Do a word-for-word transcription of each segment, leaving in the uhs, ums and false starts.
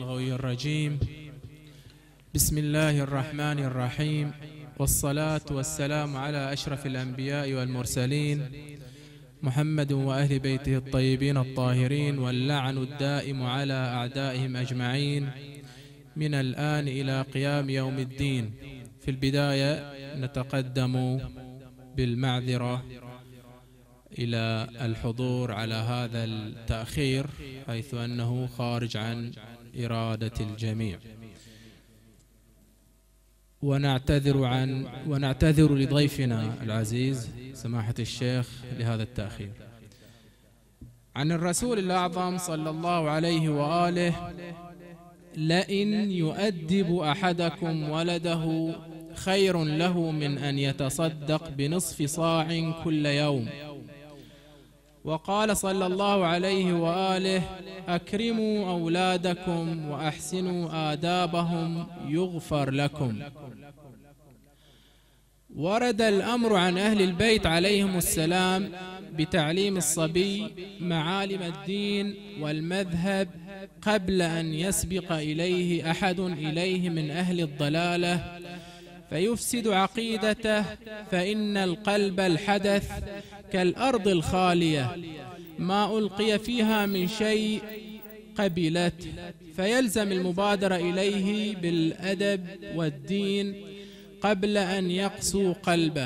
الرجيم. بسم الله الرحمن الرحيم، والصلاة والسلام على أشرف الأنبياء والمرسلين محمد وأهل بيته الطيبين الطاهرين، واللعن الدائم على أعدائهم أجمعين من الآن إلى قيام يوم الدين. في البداية نتقدم بالمعذرة إلى الحضور على هذا التأخير، حيث أنه خارج عن إرادة الجميع، ونعتذر عن ونعتذر لضيفنا العزيز سماحة الشيخ لهذا التأخير. عن الرسول الأعظم صلى الله عليه وآله: لئن يؤدب أحدكم ولده خير له من أن يتصدق بنصف صاع كل يوم. وقال صلى الله عليه وآله: أكرموا أولادكم وأحسنوا آدابهم يغفر لكم. ورد الأمر عن أهل البيت عليهم السلام بتعليم الصبي معالم الدين والمذهب قبل أن يسبق إليه أحد إليه من أهل الضلالة فيفسد عقيدته، فإن القلب الحدث كالأرض الخالية ما ألقي فيها من شيء قبلته، فيلزم المبادرة إليه بالأدب والدين قبل أن يقسو قلبه.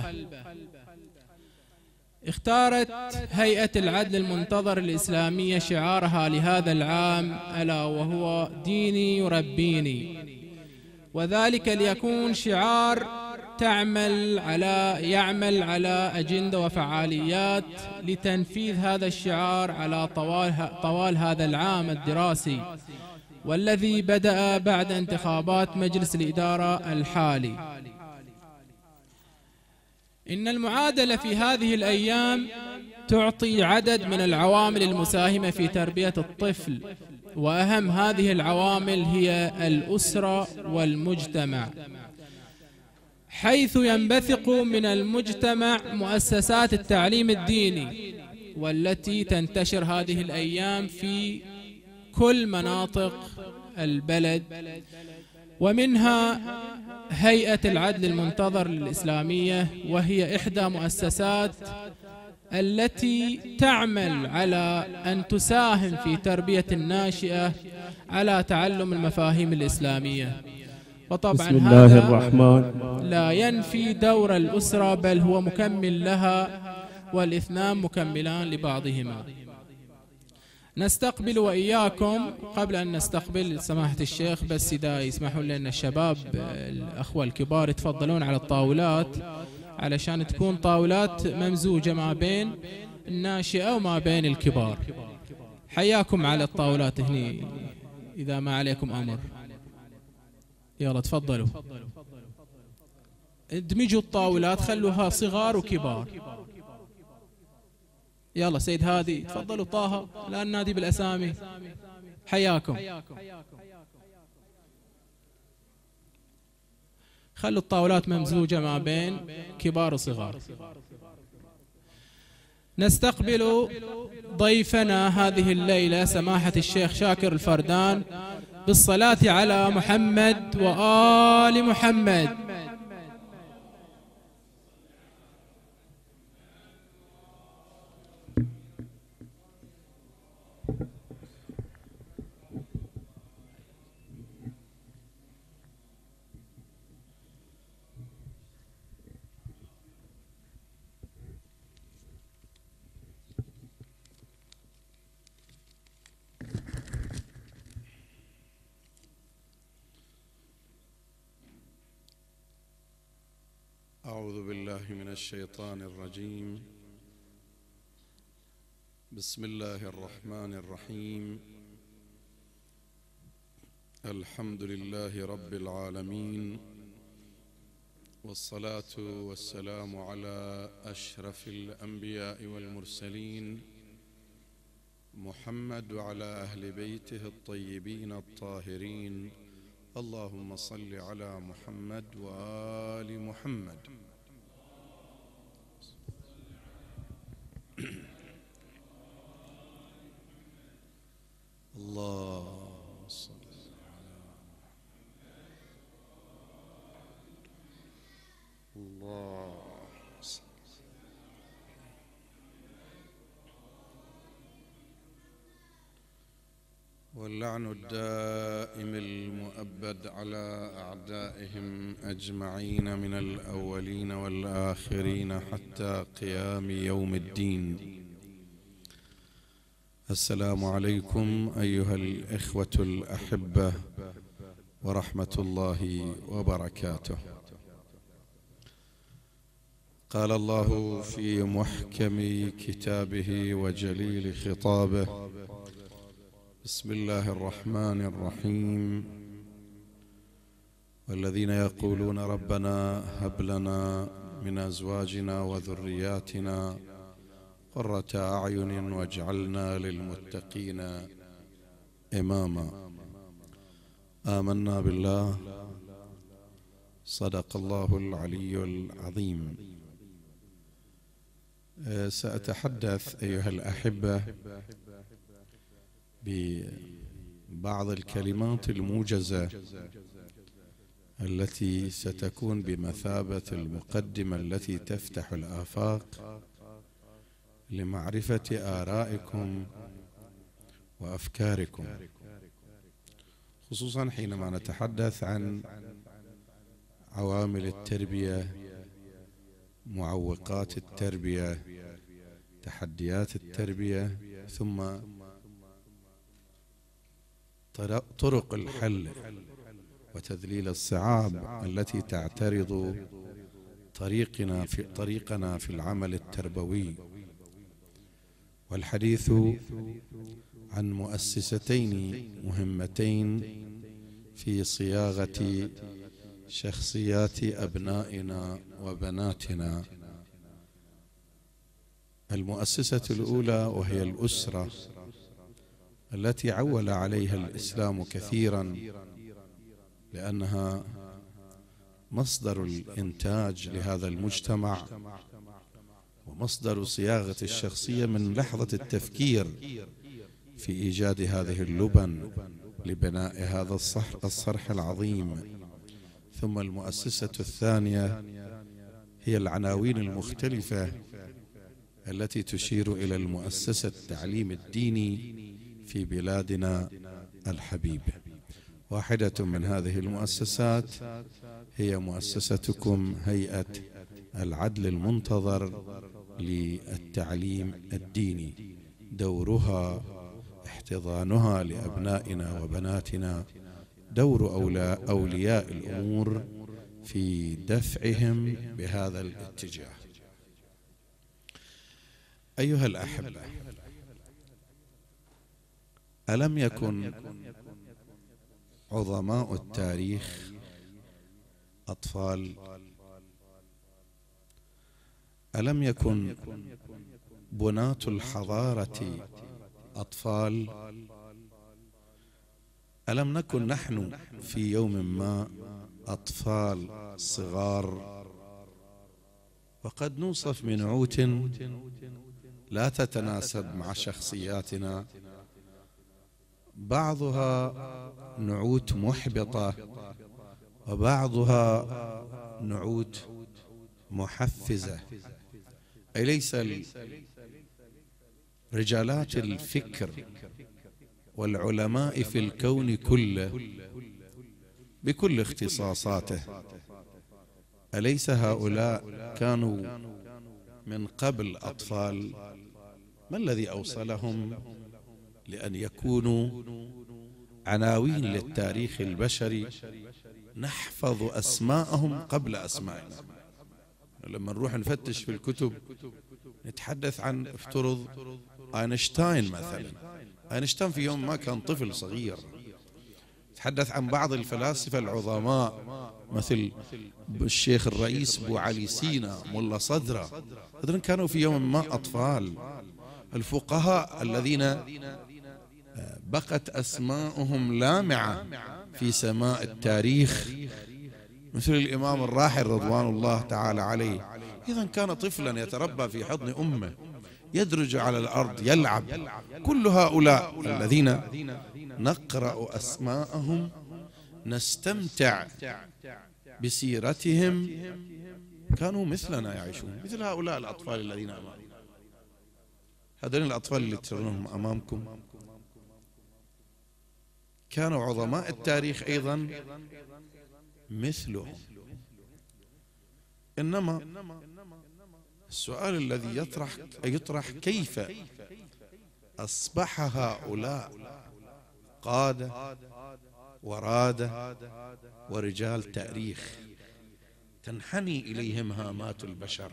اختارت هيئة العدل المنتظر الإسلامية شعارها لهذا العام ألا وهو ديني يربيني، وذلك ليكون شعار تعمل على يعمل على أجندة وفعاليات لتنفيذ هذا الشعار على طوال طوال هذا العام الدراسي، والذي بدأ بعد انتخابات مجلس الإدارة الحالي. إن المعادلة في هذه الأيام تعطي عدد من العوامل المساهمة في تربية الطفل، وأهم هذه العوامل هي الأسرة والمجتمع، حيث ينبثق من المجتمع مؤسسات التعليم الديني، والتي تنتشر هذه الأيام في كل مناطق البلد، ومنها هيئة العدل المنتظر الإسلامية، وهي إحدى مؤسسات التي تعمل على أن تساهم في تربية الناشئة على تعلم المفاهيم الإسلامية. وطبعا بسم الله هذا الرحمن لا ينفي دور الأسرة، بل هو مكمل لها، والاثنان مكملان لبعضهما. نستقبل وإياكم، قبل أن نستقبل سماحة الشيخ بس إذا يسمحوا لنا الشباب الأخوة الكبار يتفضلون على الطاولات، علشان تكون طاولات ممزوجة ما بين الناشئة وما بين الكبار. حياكم على الطاولات هني إذا ما عليكم أمر. يلا تفضلوا، ادمجوا الطاولات، خلوها صغار وكبار. يلا سيد هادي تفضلوا، طه لا ننادي بالأسامي. حياكم. خلوا الطاولات ممزوجة ما بين كبار وصغار. نستقبل ضيفنا هذه الليلة سماحة الشيخ شاكر الفردان بالصلاة على محمد وآل محمد. أعوذ بالله من الشيطان الرجيم. بسم الله الرحمن الرحيم. الحمد لله رب العالمين، والصلاة والسلام على أشرف الأنبياء والمرسلين محمد وعلى أهل بيته الطيبين الطاهرين. اللهم صل على محمد وآل محمد. الله صل واللعن الدائم المؤبد على أعدائهم أجمعين من الأولين والآخرين حتى قيام يوم الدين. السلام عليكم أيها الإخوة الأحبة ورحمة الله وبركاته. قال الله في محكم كتابه وجليل خطابه: بسم الله الرحمن الرحيم: والذين يقولون ربنا هب لنا من أزواجنا وذرياتنا قرة أعين واجعلنا للمتقين إماما. آمنا بالله، صدق الله العلي العظيم. سأتحدث أيها الأحبة ببعض الكلمات الموجزة التي ستكون بمثابة المقدمة التي تفتح الآفاق لمعرفة آرائكم وأفكاركم، خصوصا حينما نتحدث عن عوامل التربية، معوقات التربية، تحديات التربية، ثم طرق الحل وتذليل الصعاب التي تعترض طريقنا في طريقنا في العمل التربوي. والحديث عن مؤسستين مهمتين في صياغة شخصيات أبنائنا وبناتنا. المؤسسة الأولى وهي الأسرة التي عول عليها الإسلام كثيرا، لأنها مصدر الإنتاج لهذا المجتمع ومصدر صياغة الشخصية من لحظة التفكير في إيجاد هذه اللبن لبناء هذا الصرح العظيم. ثم المؤسسة الثانية هي العناوين المختلفة التي تشير إلى المؤسسة التعليم الديني في بلادنا الحبيبة. واحدة من هذه المؤسسات هي مؤسستكم هيئة العدل المنتظر للتعليم الديني، دورها احتضانها لأبنائنا وبناتنا، دور أولياء الأمور في دفعهم بهذا الاتجاه. أيها الأحبة، ألم يكن عظماء التاريخ أطفال؟ ألم يكن بناة الحضارة أطفال؟ ألم نكن نحن في يوم ما أطفال صغار؟ وقد نوصف بنعوت لا تتناسب مع شخصياتنا، بعضها نعوت محبطة وبعضها نعوت محفزة. أليس رجالات الفكر والعلماء في الكون كله بكل اختصاصاته، أليس هؤلاء كانوا من قبل أطفال؟ ما الذي أوصلهم لأن يكونوا عناوين للتاريخ البشري نحفظ أسماءهم قبل أسمائنا؟ لما نروح نفتش في الكتب نتحدث عن، افترض أينشتاين مثلا. أينشتاين في يوم ما كان طفل صغير. نتحدث عن بعض الفلاسفة العظماء مثل الشيخ الرئيس أبو علي سينا، ملا صدرة، هذول كانوا في يوم ما أطفال. الفقهاء الذين بقت أسماءهم لامعة في سماء التاريخ مثل الإمام الراحل رضوان الله تعالى عليه، إذا كان طفلا يتربى في حضن أمه، يدرج على الأرض، يلعب. كل هؤلاء الذين نقرأ أسماءهم نستمتع بسيرتهم كانوا مثلنا يعيشون، مثل هؤلاء الأطفال الذين أمامنا. هذين الأطفال اللي ترونهم أمامكم كانوا عظماء التاريخ أيضا مثلهم. إنما السؤال الذي يطرح يطرح كيف أصبح هؤلاء قادة ورادة ورجال تاريخ تنحني إليهم هامات البشر؟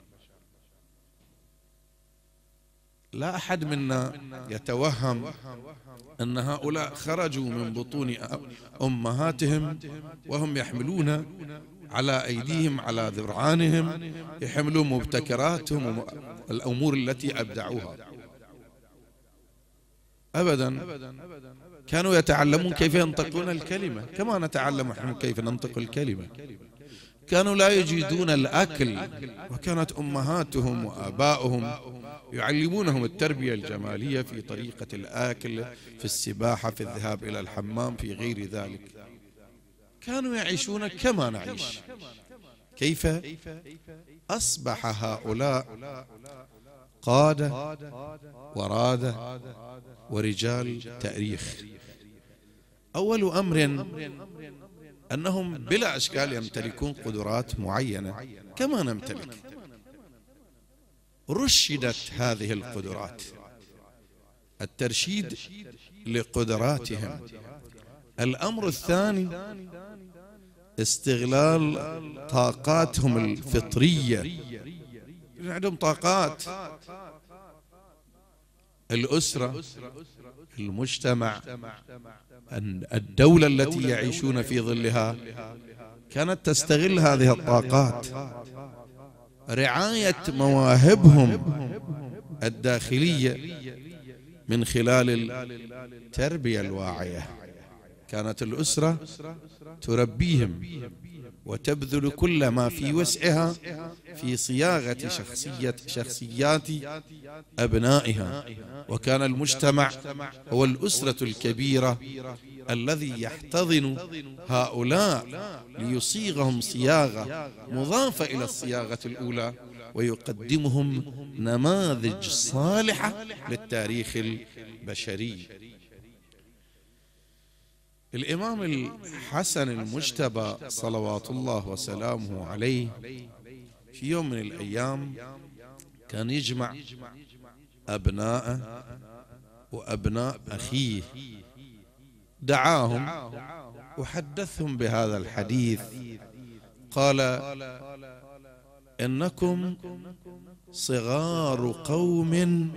لا أحد منا يتوهم أن هؤلاء خرجوا من بطون أمهاتهم وهم يحملون على أيديهم على ذرعانهم، يحملون مبتكراتهم والأمور التي أبدعوها. أبدا، كانوا يتعلمون كيف ينطقون الكلمة كما نتعلم نحن كيف ننطق الكلمة. كانوا لا يجيدون الأكل، وكانت أمهاتهم وآباؤهم يعلمونهم التربية الجمالية في طريقة الأكل، في السباحة، في الذهاب إلى الحمام، في غير ذلك. كانوا يعيشون كما نعيش. كيف أصبح هؤلاء قادة ورادة ورجال تاريخ؟ أول أمر أنهم بلا إشكال يمتلكون قدرات معينة كما نمتلك. رشدت هذه القدرات، الترشيد لقدراتهم. الأمر الثاني استغلال طاقاتهم الفطرية. عندهم طاقات، الأسرة، المجتمع، الدولة التي يعيشون في ظلها كانت تستغل هذه الطاقات. رعاية مواهبهم الداخلية من خلال التربية الواعية. كانت الأسرة تربيهم وتبذل كل ما في وسعها في صياغة شخصية شخصيات أبنائها. وكان المجتمع هو الأسرة الكبيرة الذي يحتضن هؤلاء ليصيغهم صياغة مضافة إلى الصياغة الأولى، ويقدمهم نماذج صالحة للتاريخ البشري. الإمام الحسن المجتبى صلوات الله وسلامه عليه في يوم من الأيام كان يجمع أبناءه وأبناء أخيه، دعاهم وحدثهم بهذا الحديث. قال: إنكم صغار قوم.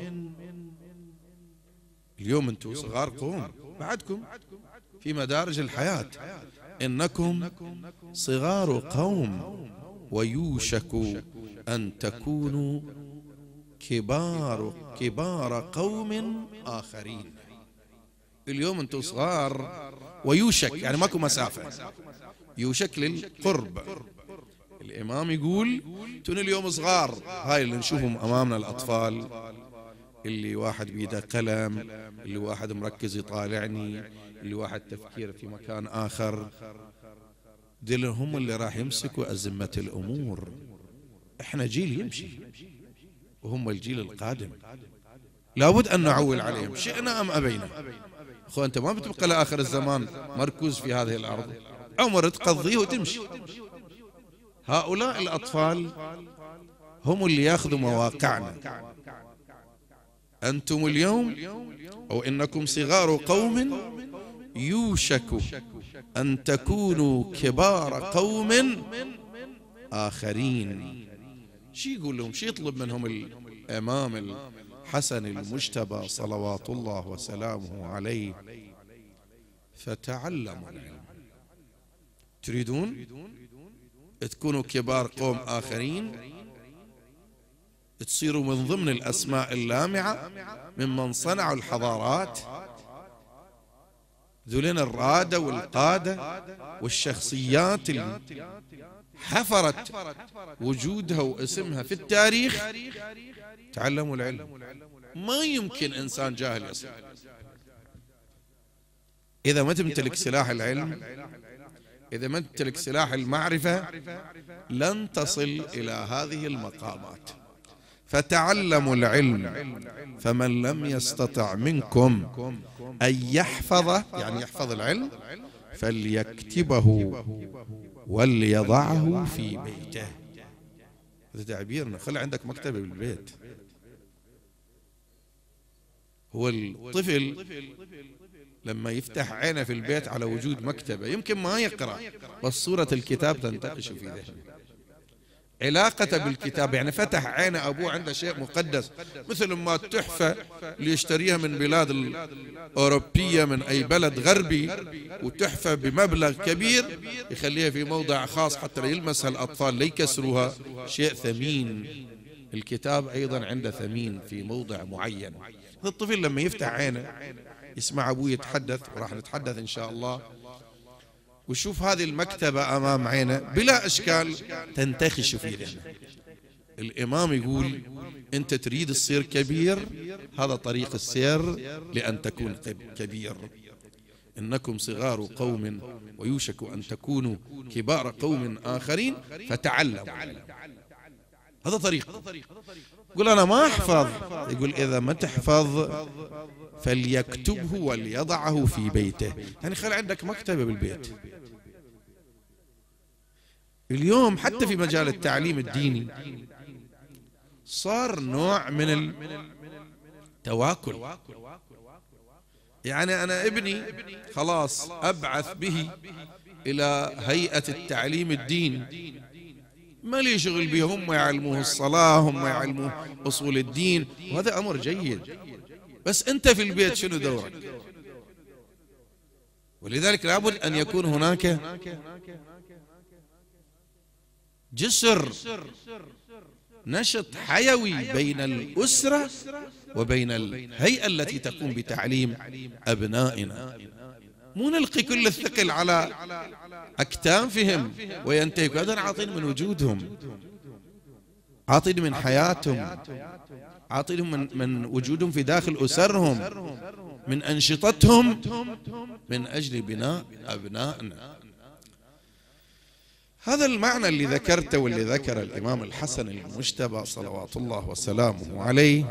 اليوم أنتم صغار قوم، بعدكم في مدارج الحياة. إنكم صغار قوم ويوشك أن تكونوا كبار كبار قوم آخرين. اليوم أنتم صغار ويوشك يعني ماكو مسافة، يوشك للقرب. الإمام يقول تون اليوم صغار، هاي اللي نشوفهم أمامنا الأطفال، اللي واحد بيده قلم، اللي واحد مركز يطالعني، اللي واحد تفكير في مكان آخر، دول هم اللي راح يمسكوا أزمة الأمور. احنا جيل يمشي وهم الجيل القادم، لابد أن نعول عليهم شئنا أم أبينا. أخوة أنت ما بتبقى لآخر الزمان مركوز في هذه الأرض، عمر تقضيه وتمشي. هؤلاء الأطفال هم اللي ياخذوا مواقعنا. أنتم اليوم أو إنكم صغار قوم يوشك أن تكونوا كبار قوم آخرين. شي يقول لهم، شي يطلب منهم الإمام الحسن المجتبى صلوات الله وسلامه عليه؟ فتعلموا العلم. تريدون تكونوا كبار قوم آخرين، تصيروا من ضمن الأسماء اللامعة ممن صنعوا الحضارات، ذولين الرادة والقادة والشخصيات اللي حفرت وجودها واسمها في التاريخ. تعلموا العلم. ما يمكن إنسان جاهل يصل. إذا ما تمتلك سلاح العلم، إذا ما تمتلك سلاح المعرفة، لن تصل إلى هذه المقامات. فتعلموا العلم، فمن لم يستطع منكم أن يحفظه، يعني يحفظ العلم، فليكتبه وليضعه في بيته. هذا تعبيرنا، خلي عندك مكتبة بالبيت. هو الطفل لما يفتح عينه في البيت على وجود مكتبة يمكن ما يقرأ، بس صورة الكتاب تنتقش في ذهنه، علاقته بالكتاب. يعني فتح عينه أبوه عنده شيء مقدس، مثل ما التحفة اللي يشتريها من بلاد الأوروبية من أي بلد غربي، وتحفة بمبلغ كبير يخليها في موضع خاص حتى يلمسها الأطفال ليكسروها، شيء ثمين. الكتاب أيضا عنده ثمين في موضع معين. الطفل لما يفتح عينه يسمع أبوه يتحدث، وراح نتحدث إن شاء الله، وشوف هذه المكتبة أمام عينه بلا إشكال تنتخش في ذهنه. الإمام يقول أنت تريد تصير كبير، هذا طريق السير لأن تكون كبير. إنكم صغار قوم ويوشك أن تكونوا كبار قوم آخرين فتعلموا. هذا طريق. يقول أنا ما أحفظ، يقول إذا ما تحفظ فليكتبه وليضعه في بيته، يعني خلي عندك مكتبة بالبيت. اليوم حتى في مجال التعليم الديني صار نوع من التواكل. يعني أنا ابني خلاص أبعث به إلى هيئة التعليم الديني، ما لي شغل به، هم يعلموه الصلاة، هم يعلموه أصول الدين، وهذا أمر جيد، بس أنت في البيت شنو دورك؟ ولذلك لابد أن يكون هناك جسر، نشط حيوي بين الأسرة وبين الهيئة التي تقوم بتعليم أبنائنا. مو نلقي كل الثقل على أكتافهم وينتهي، هذا عاطين من وجودهم، عاطين من حياتهم، عاطين من, من وجودهم في داخل أسرهم، من أنشطتهم، من أجل بناء أبنائنا. هذا المعنى اللي ذكرته واللي ذكر الإمام الحسن المجتبى صلوات الله وسلامه عليه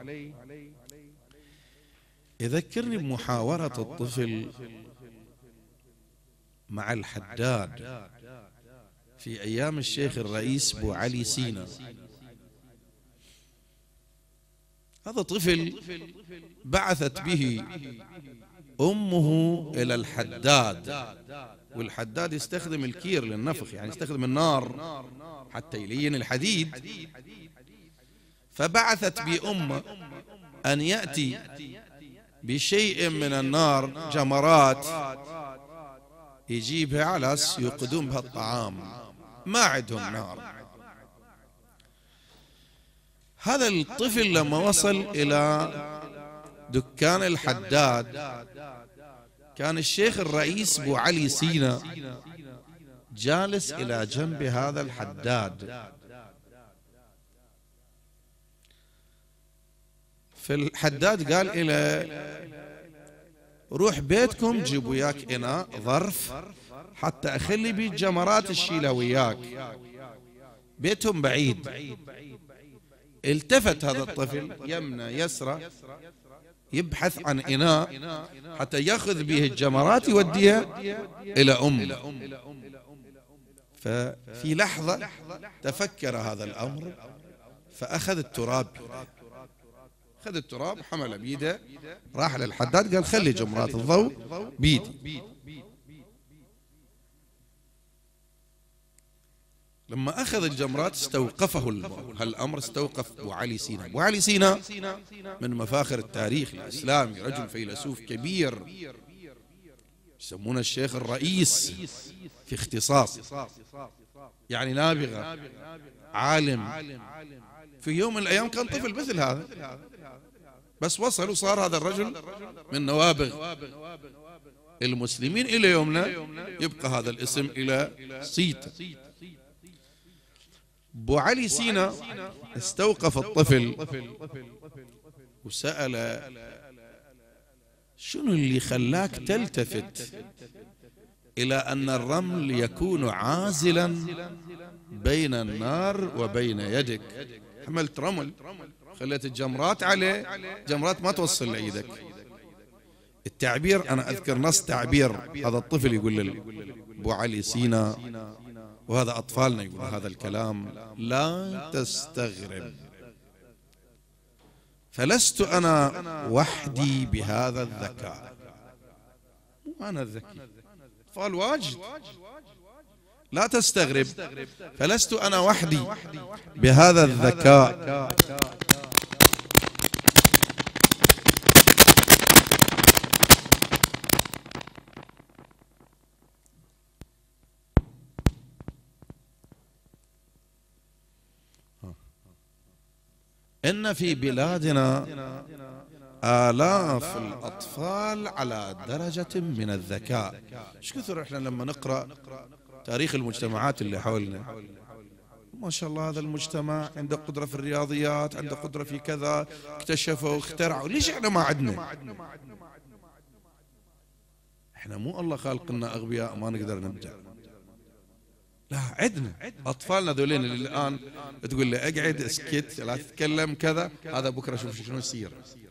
يذكرني بمحاورة الطفل مع الحداد في أيام الشيخ الرئيس بو علي سينا. هذا طفل بعثت به أمه إلى الحداد، والحداد يستخدم الكير للنفخ، يعني يستخدم النار حتى يلين الحديد. فبعثت بأمه أن يأتي بشيء من النار، جمرات يجيبها على أساس يوقدون بها الطعام، ما عندهم نار. هذا الطفل لما وصل إلى دكان الحداد كان الشيخ الرئيس بو علي سينا جالس إلى جنب هذا الحداد. فالحداد قال إلى روح بيتكم جيب وياك إناء ظرف حتى أخلي بيه الجمرات الشيلة وياك، بيتهم بعيد. التفت هذا الطفل يمنى يسرى يبحث عن إناء حتى يأخذ به الجمرات يوديها إلى أمه. ففي لحظة تفكر هذا الأمر فأخذ التراب، أخذ التراب حمله بيده، راح للحداد قال خلي جمرات الضوء بيدي. لما أخذ الجمرات استوقفه هالأمر، استوقف أبو علي سينا. أبو علي سينا من مفاخر التاريخ الإسلامي، رجل فيلسوف كبير يسمونه الشيخ الرئيس في اختصاص، يعني نابغة عالم. في يوم من الأيام كان طفل مثل هذا، بس وصل وصار هذا الرجل من نوابغ المسلمين إلى يومنا، يبقى هذا الاسم إلى صيته. أبو علي سينا استوقف الطفل وسأل شنو اللي خلاك تلتفت إلى أن الرمل يكون عازلا بين النار وبين يدك؟ حملت رمل خليت الجمرات عليه، جمرات ما توصل لإيدك. التعبير أنا أذكر نص تعبير هذا الطفل يقول أبو علي سينا، وهذا أطفالنا يقول هذا الكلام: لا تستغرب، فلست أنا وحدي بهذا الذكاء. مو أنا الذكي، أطفال واجد. لا تستغرب، فلست أنا وحدي بهذا الذكاء، إن في بلادنا آلاف الأطفال على درجة من الذكاء. ايش كثر احنا لما نقرأ تاريخ المجتمعات اللي حولنا، ما شاء الله هذا المجتمع عنده قدرة في الرياضيات، عنده قدرة في كذا، اكتشفوا اخترعوا. ليش احنا ما عندنا؟ احنا مو الله خالقنا أغبياء ما نقدر نبدع، لا عندنا. أطفالنا ذولين اللي الآن تقول له اقعد اسكت لا تتكلم كذا، هذا بكرة شوف شنو يصير.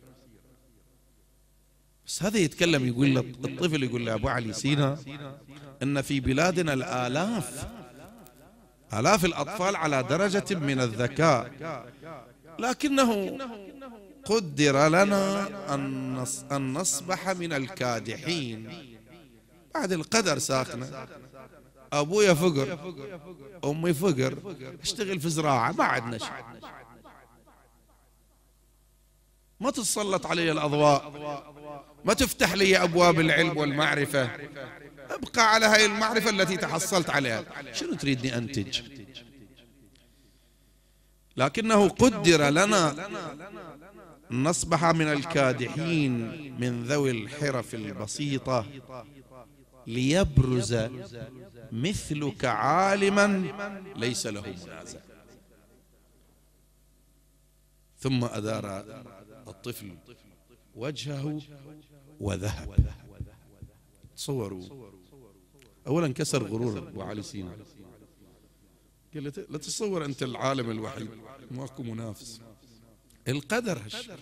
بس هذا يتكلم يقول له الطفل، يقول له أبو علي سينا إن في بلادنا الآلاف آلاف الأطفال على درجة من الذكاء، لكنه قدر لنا أن نصبح من الكادحين. بعد القدر ساقنا، أبويا فقر، أمي فقر، اشتغل في زراعة، ما عندنا شيء. ما تتسلط علي الأضواء، ما تفتح لي أبواب العلم والمعرفة، أبقى على هاي المعرفة التي تحصلت عليها. شنو تريدني أنتج؟ لكنه قدر لنا أن نصبح من الكادحين من ذوي الحرف البسيطة ليبرز مثلك عالما ليس له منازع. ثم أدار الطفل وجهه وذهب. تصوروا، أولا كسر غرور أبو علي سينا، قال له لا تتصور أنت العالم الوحيد، ماكو منافس. القدر هالشيء،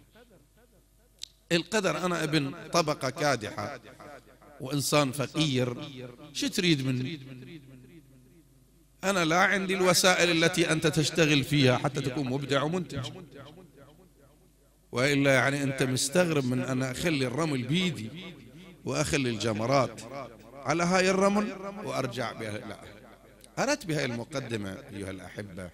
القدر أنا ابن طبقة كادحة وإنسان فقير، شو تريد مني؟ أنا لا عندي الوسائل التي أنت تشتغل فيها حتى تكون مبدع ومنتج، وإلا يعني أنت مستغرب من أن أخلي الرمل بيدي وأخلي الجمرات على هاي الرمل وأرجع بها. لا، أردت بهاي المقدمة أيها الأحبة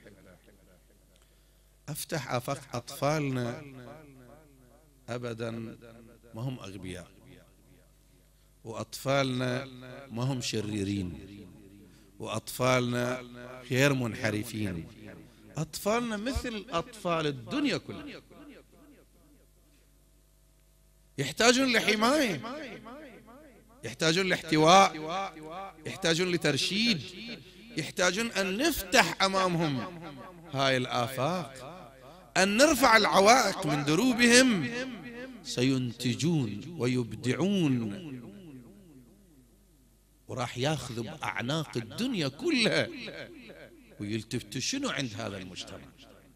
أفتح آفاق أطفالنا. أبدا ما هم أغبياء، وأطفالنا ما هم شريرين، وأطفالنا غير منحرفين. أطفالنا مثل أطفال الدنيا كلها، يحتاجون لحماية، يحتاجون لاحتواء، يحتاجون لترشيد، يحتاجون أن نفتح أمامهم هاي الآفاق، أن نرفع العوائق من دروبهم. سينتجون ويبدعون، وراح ياخذوا بأعناق الدنيا كلها ويلتفتوا شنو عند هذا المجتمع.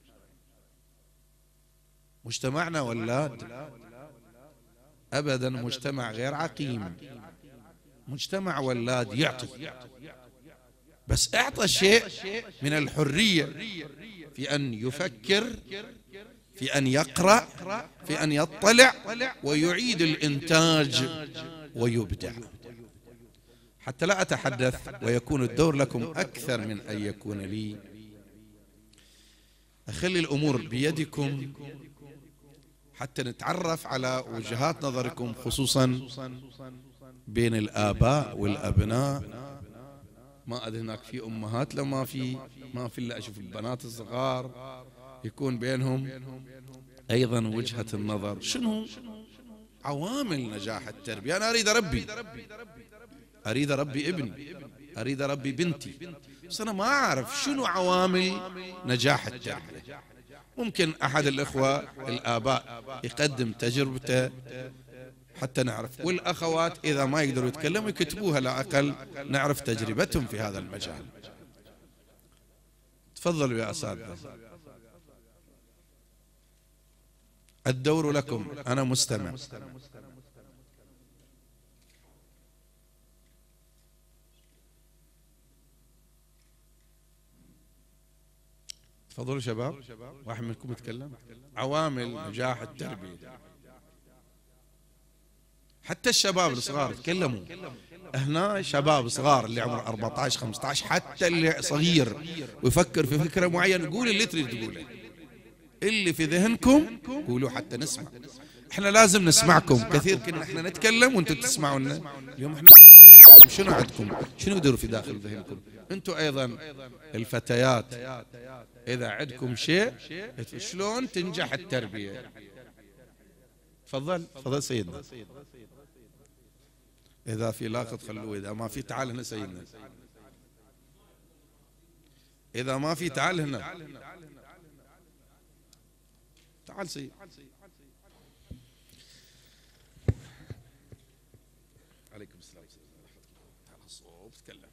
مجتمعنا ولاد أبدا مجتمع غير عقيم، مجتمع ولاد يعطي، بس اعطى شيء من الحرية في أن يفكر، في أن يقرأ، في أن يطلع ويعيد الإنتاج ويبدع. حتى لا أتحدث ويكون الدور لكم أكثر من أن يكون لي، أخلي الأمور بيدكم حتى نتعرف على وجهات نظركم، خصوصا بين الآباء والأبناء. ما أدري هناك في أمهات، لو ما في ما في إلا أشوف البنات الصغار يكون بينهم أيضا وجهة النظر. شنو عوامل نجاح التربية؟ أنا أريد أربي، أريد أربي ابني، أريد أربي بنتي، بس أنا ما أعرف شنو عوامل نجاح التربية. ممكن أحد الإخوة الآباء يقدم تجربته حتى نعرف، والأخوات إذا ما يقدروا يتكلموا يكتبوها لا أقل نعرف تجربتهم في هذا المجال. تفضلوا يا أساتذة. الدور لكم، أنا مستمع. تفضلوا شباب، واحد منكم يتكلم. عوامل نجاح التربية، حتى الشباب الصغار تكلموا هنا، شباب صغار اللي عمره أربعة عشر خمسة عشر، حتى اللي صغير ويفكر في فكرة معينة، قول اللي تريد تقوله، اللي في ذهنكم قولوا حتى نسمع. احنا لازم نسمعكم كثير، كنا احنا نتكلم وانتم تسمعونا. اليوم احنا شنو عندكم، شنو يدور في داخل ذهنكم انتم ايضا الفتيات؟ اذا عندكم شيء شلون تنجح التربية؟ تفضل تفضل سيدنا. إذا في لاقط خلوه، إذا ما في تعال هنا سيدنا، إذا ما في تعال هنا، تعال سيد. عليكم السلام. تعال الصوب تكلم.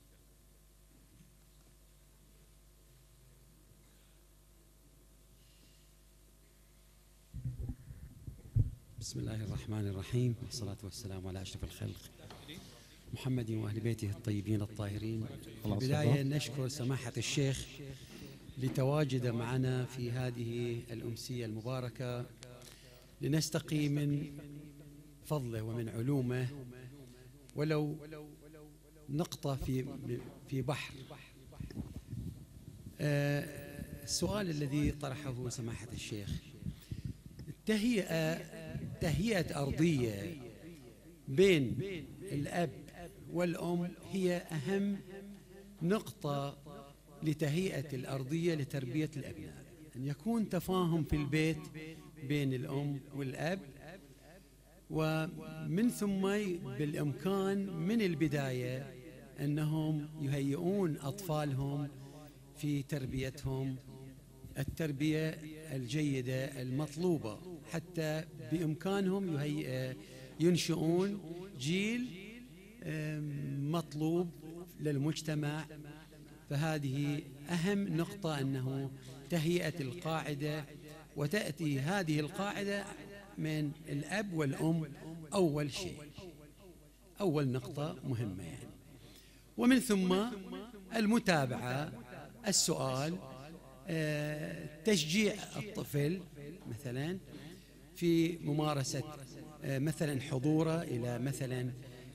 بسم الله الرحمن الرحيم، والصلاة والسلام على أشرف الخلق محمد وأهل بيته الطيبين الطاهرين. في البداية نشكر سماحة الشيخ لتواجده معنا في هذه الأمسية المباركة لنستقي من فضله ومن علومه ولو نقطة في في بحر. السؤال الذي طرحه سماحة الشيخ، التهيئة تهيئة أرضية بين الأب والأم هي أهم نقطة لتهيئة الأرضية لتربية الأبناء، أن يكون تفاهم في البيت بين الأم والأب، ومن ثم بالإمكان من البداية أنهم يهيئون أطفالهم في تربيتهم التربية الجيدة المطلوبة، حتى بإمكانهم ينشئون جيل مطلوب للمجتمع. فهذه أهم نقطة، أنه تهيئة القاعدة، وتأتي هذه القاعدة من الأب والأم أول شيء، أول نقطة مهمة يعني. ومن ثم المتابعة، السؤال، تشجيع الطفل مثلا في ممارسة مثلا حضوره إلى مثلا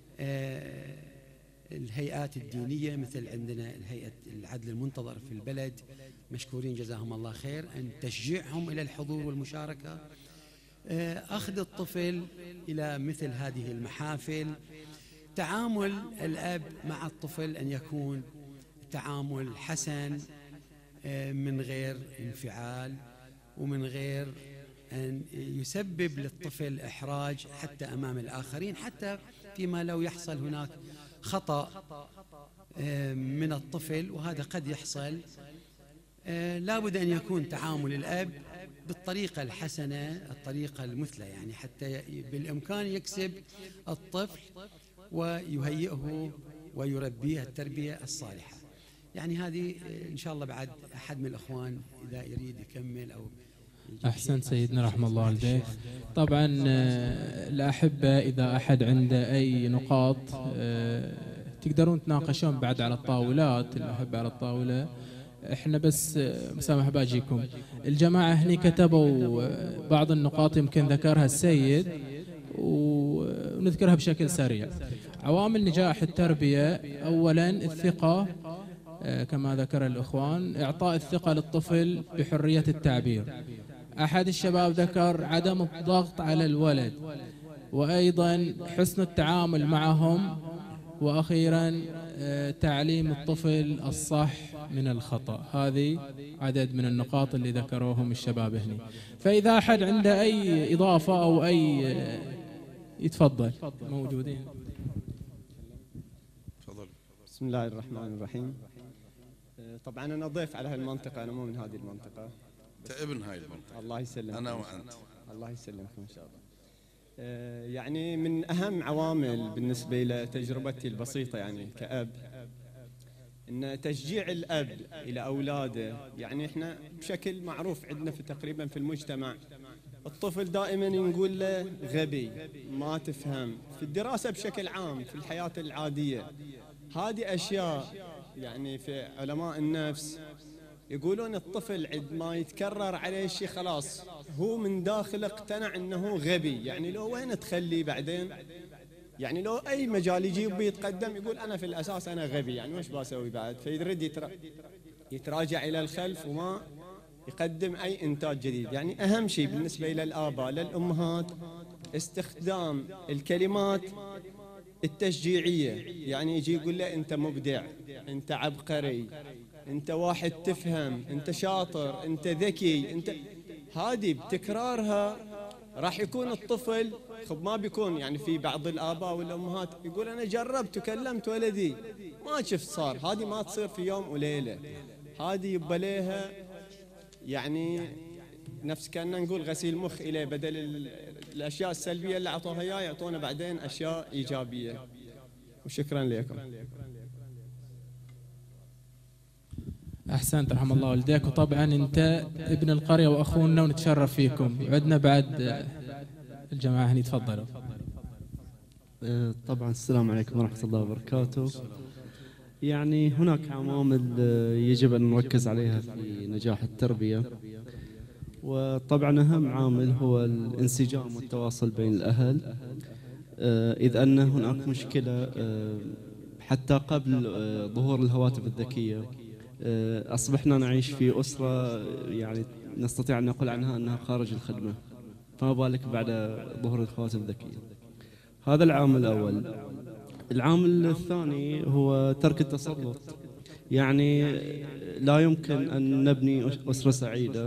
الهيئات الدينية، مثل عندنا الهيئة العدل المنتظر في البلد، مشكورين جزاهم الله خير، أن تشجيعهم إلى الحضور والمشاركة، أخذ الطفل إلى مثل هذه المحافل، تعامل الأب مع الطفل أن يكون تعامل حسن من غير انفعال ومن غير أن يسبب للطفل إحراج حتى أمام الآخرين، حتى فيما لو يحصل هناك خطأ من الطفل، وهذا قد يحصل، لا بد أن يكون تعامل الأب بالطريقة الحسنة، الطريقة المثلى، يعني حتى بالإمكان يكسب الطفل ويهيئه ويربيه التربية الصالحة. يعني هذه إن شاء الله بعد أحد من الأخوان إذا يريد يكمل أو أحسن سيدنا رحمه الله والديك. طبعا الأحبة إذا أحد عنده أي نقاط تقدرون تناقشون بعد على الطاولات، الأحبة على الطاولة. احنا بس مسامح باجيكم، الجماعة هني كتبوا بعض النقاط يمكن ذكرها السيد ونذكرها بشكل سريع. عوامل نجاح التربية، أولا الثقة كما ذكر الأخوان، إعطاء الثقة للطفل بحرية التعبير. أحد الشباب ذكر عدم الضغط على الولد، وأيضا حسن التعامل معهم، وأخيرا تعليم الطفل الصح من الخطأ. هذه عدد من النقاط اللي ذكروهم الشباب هنا. فإذا أحد عنده أي إضافة أو أي يتفضل، موجودين. بسم الله الرحمن الرحيم. طبعا أنا ضيف على هالمنطقة، أنا مو من هذه المنطقة. أنت ابن هاي المنطقة. الله يسلمك. أنا وأنت. الله يسلمكم إن شاء الله. يعني من أهم عوامل بالنسبة إلى تجربتي البسيطة يعني كأب، إن تشجيع الأب إلى أولاده. يعني إحنا بشكل معروف عندنا في تقريبا في المجتمع الطفل دائما نقول له غبي، ما تفهم، في الدراسة بشكل عام، في الحياة العادية. هذه أشياء يعني في علماء النفس يقولون الطفل عندما يتكرر عليه شيء خلاص هو من داخل اقتنع انه غبي، يعني لو وين تخليه بعدين، يعني لو اي مجال يجيب يتقدم يقول انا في الاساس انا غبي، يعني وش بسوي بعد؟ فيرد يترا... يتراجع الى الخلف وما يقدم اي انتاج جديد. يعني اهم شيء بالنسبه الى الاباء للامهات استخدام الكلمات التشجيعيه، يعني يجي يقول له انت مبدع، انت عبقري، انت واحد تفهم، انت شاطر، انت ذكي، انت هذه بتكرارها راح يكون الطفل خب ما بيكون. يعني في بعض الآباء والأمهات يقول أنا جربت وكلمت ولدي ما شفت صار. هذه ما تصير في يوم وليلة، هذه يبقى لها يعني نفس كأننا نقول غسيل مخ إليه، بدل الأشياء السلبية اللي أعطوها إياه يعطونا بعدين أشياء إيجابية. وشكرا لكم. أحسنت رحم الله والديك. وطبعا أنت ابن القرية وأخونا ونتشرف فيكم. عدنا بعد الجماعة هني، تفضلوا. طبعا السلام عليكم ورحمة الله وبركاته. يعني هناك عوامل يجب أن نركز عليها في نجاح التربية، وطبعا أهم عامل هو الانسجام والتواصل بين الأهل، إذ أن هناك مشكلة حتى قبل ظهور الهواتف الذكية أصبحنا نعيش في أسرة يعني نستطيع أن نقول عنها أنها خارج الخدمة، فما بالك بعد ظهور الهواتف الذكية. هذا العامل الأول. العامل الثاني هو ترك التسلط. يعني لا يمكن أن نبني أسرة سعيدة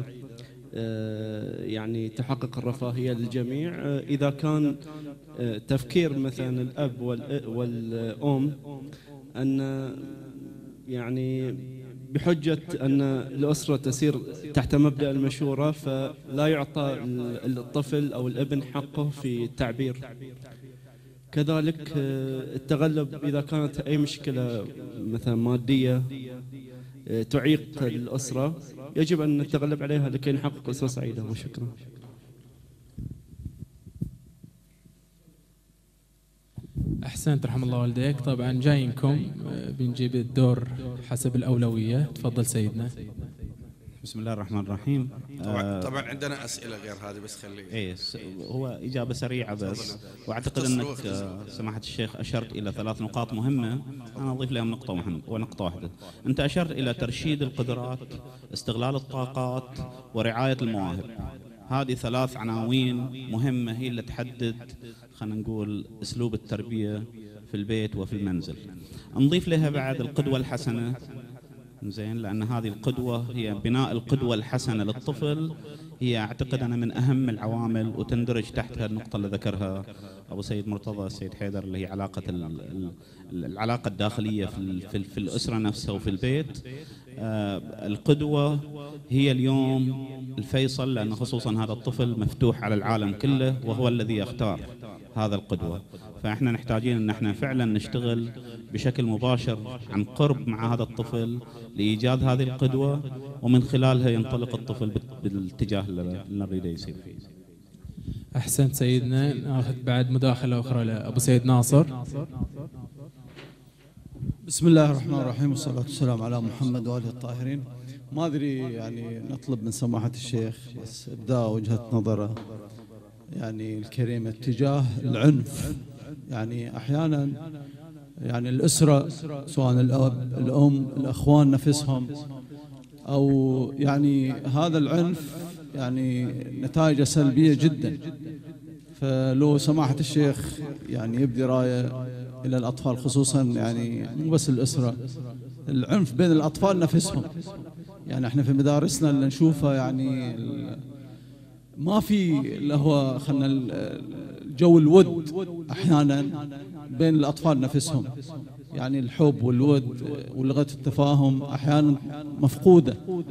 يعني تحقق الرفاهية للجميع إذا كان تفكير مثلا الأب والأم أن يعني بحجة أن الأسرة تسير تحت مبدأ المشورة، فلا يعطى الطفل أو الابن حقه في التعبير. كذلك التغلب إذا كانت أي مشكلة مثلا مادية تعيق الأسرة يجب أن نتغلب عليها لكي نحقق أسرة سعيدة. وشكرا. أحسنت رحم الله والديك. طبعا جايينكم بنجيب الدور حسب الأولوية. تفضل سيدنا. بسم الله الرحمن الرحيم. طبعا, طبعا عندنا أسئلة غير هذه بس خليه. ايه هو إجابة سريعة بس، واعتقد انك سماحة الشيخ أشرت إلى ثلاث نقاط مهمة، أنا أضيف لهم نقطة مهمة ونقطة واحدة. أنت أشرت إلى ترشيد القدرات، استغلال الطاقات، ورعاية المواهب. هذه ثلاث عناوين مهمة هي اللي تحدد خلينا نقول أسلوب التربية في البيت وفي المنزل. نضيف لها بعد القدوة الحسنة، زين، لأن هذه القدوة هي بناء القدوة الحسنة للطفل، هي أعتقد أنا من أهم العوامل وتندرج تحتها النقطة اللي ذكرها أبو سيد مرتضى السيد حيدر، اللي هي علاقة العلاقة الداخلية في, في الأسرة نفسها وفي البيت. آه القدوة هي اليوم الفيصل، لأن خصوصا هذا الطفل مفتوح على العالم كله وهو الذي يختار هذا القدوة. فإحنا نحتاجين أن احنا فعلا نشتغل بشكل مباشر عن قرب مع هذا الطفل لإيجاد هذه القدوة، ومن خلالها ينطلق الطفل بالاتجاه اللي نريده يصير فيه. أحسنت سيدنا. ناخذ بعد مداخلة أخرى لأبو سيد ناصر. بسم الله الرحمن الرحيم، والصلاة والسلام على محمد وآله الطاهرين. ما أدري يعني نطلب من سماحة الشيخ بس إبداء وجهة نظره يعني الكريمة اتجاه العنف. يعني أحيانا يعني الأسرة سواء الأب الأم الأخوان نفسهم، أو يعني هذا العنف يعني نتائجه سلبية جدا. فلو سماحة الشيخ يعني يبدي راية إلى الأطفال خصوصا، يعني مو بس الأسرة، العنف بين الأطفال نفسهم. يعني احنا في مدارسنا اللي نشوفه يعني ما في اللي هو خلنا الجو الود احيانا بين الاطفال نفسهم، يعني الحب والود ولغة التفاهم احيانا مفقودة.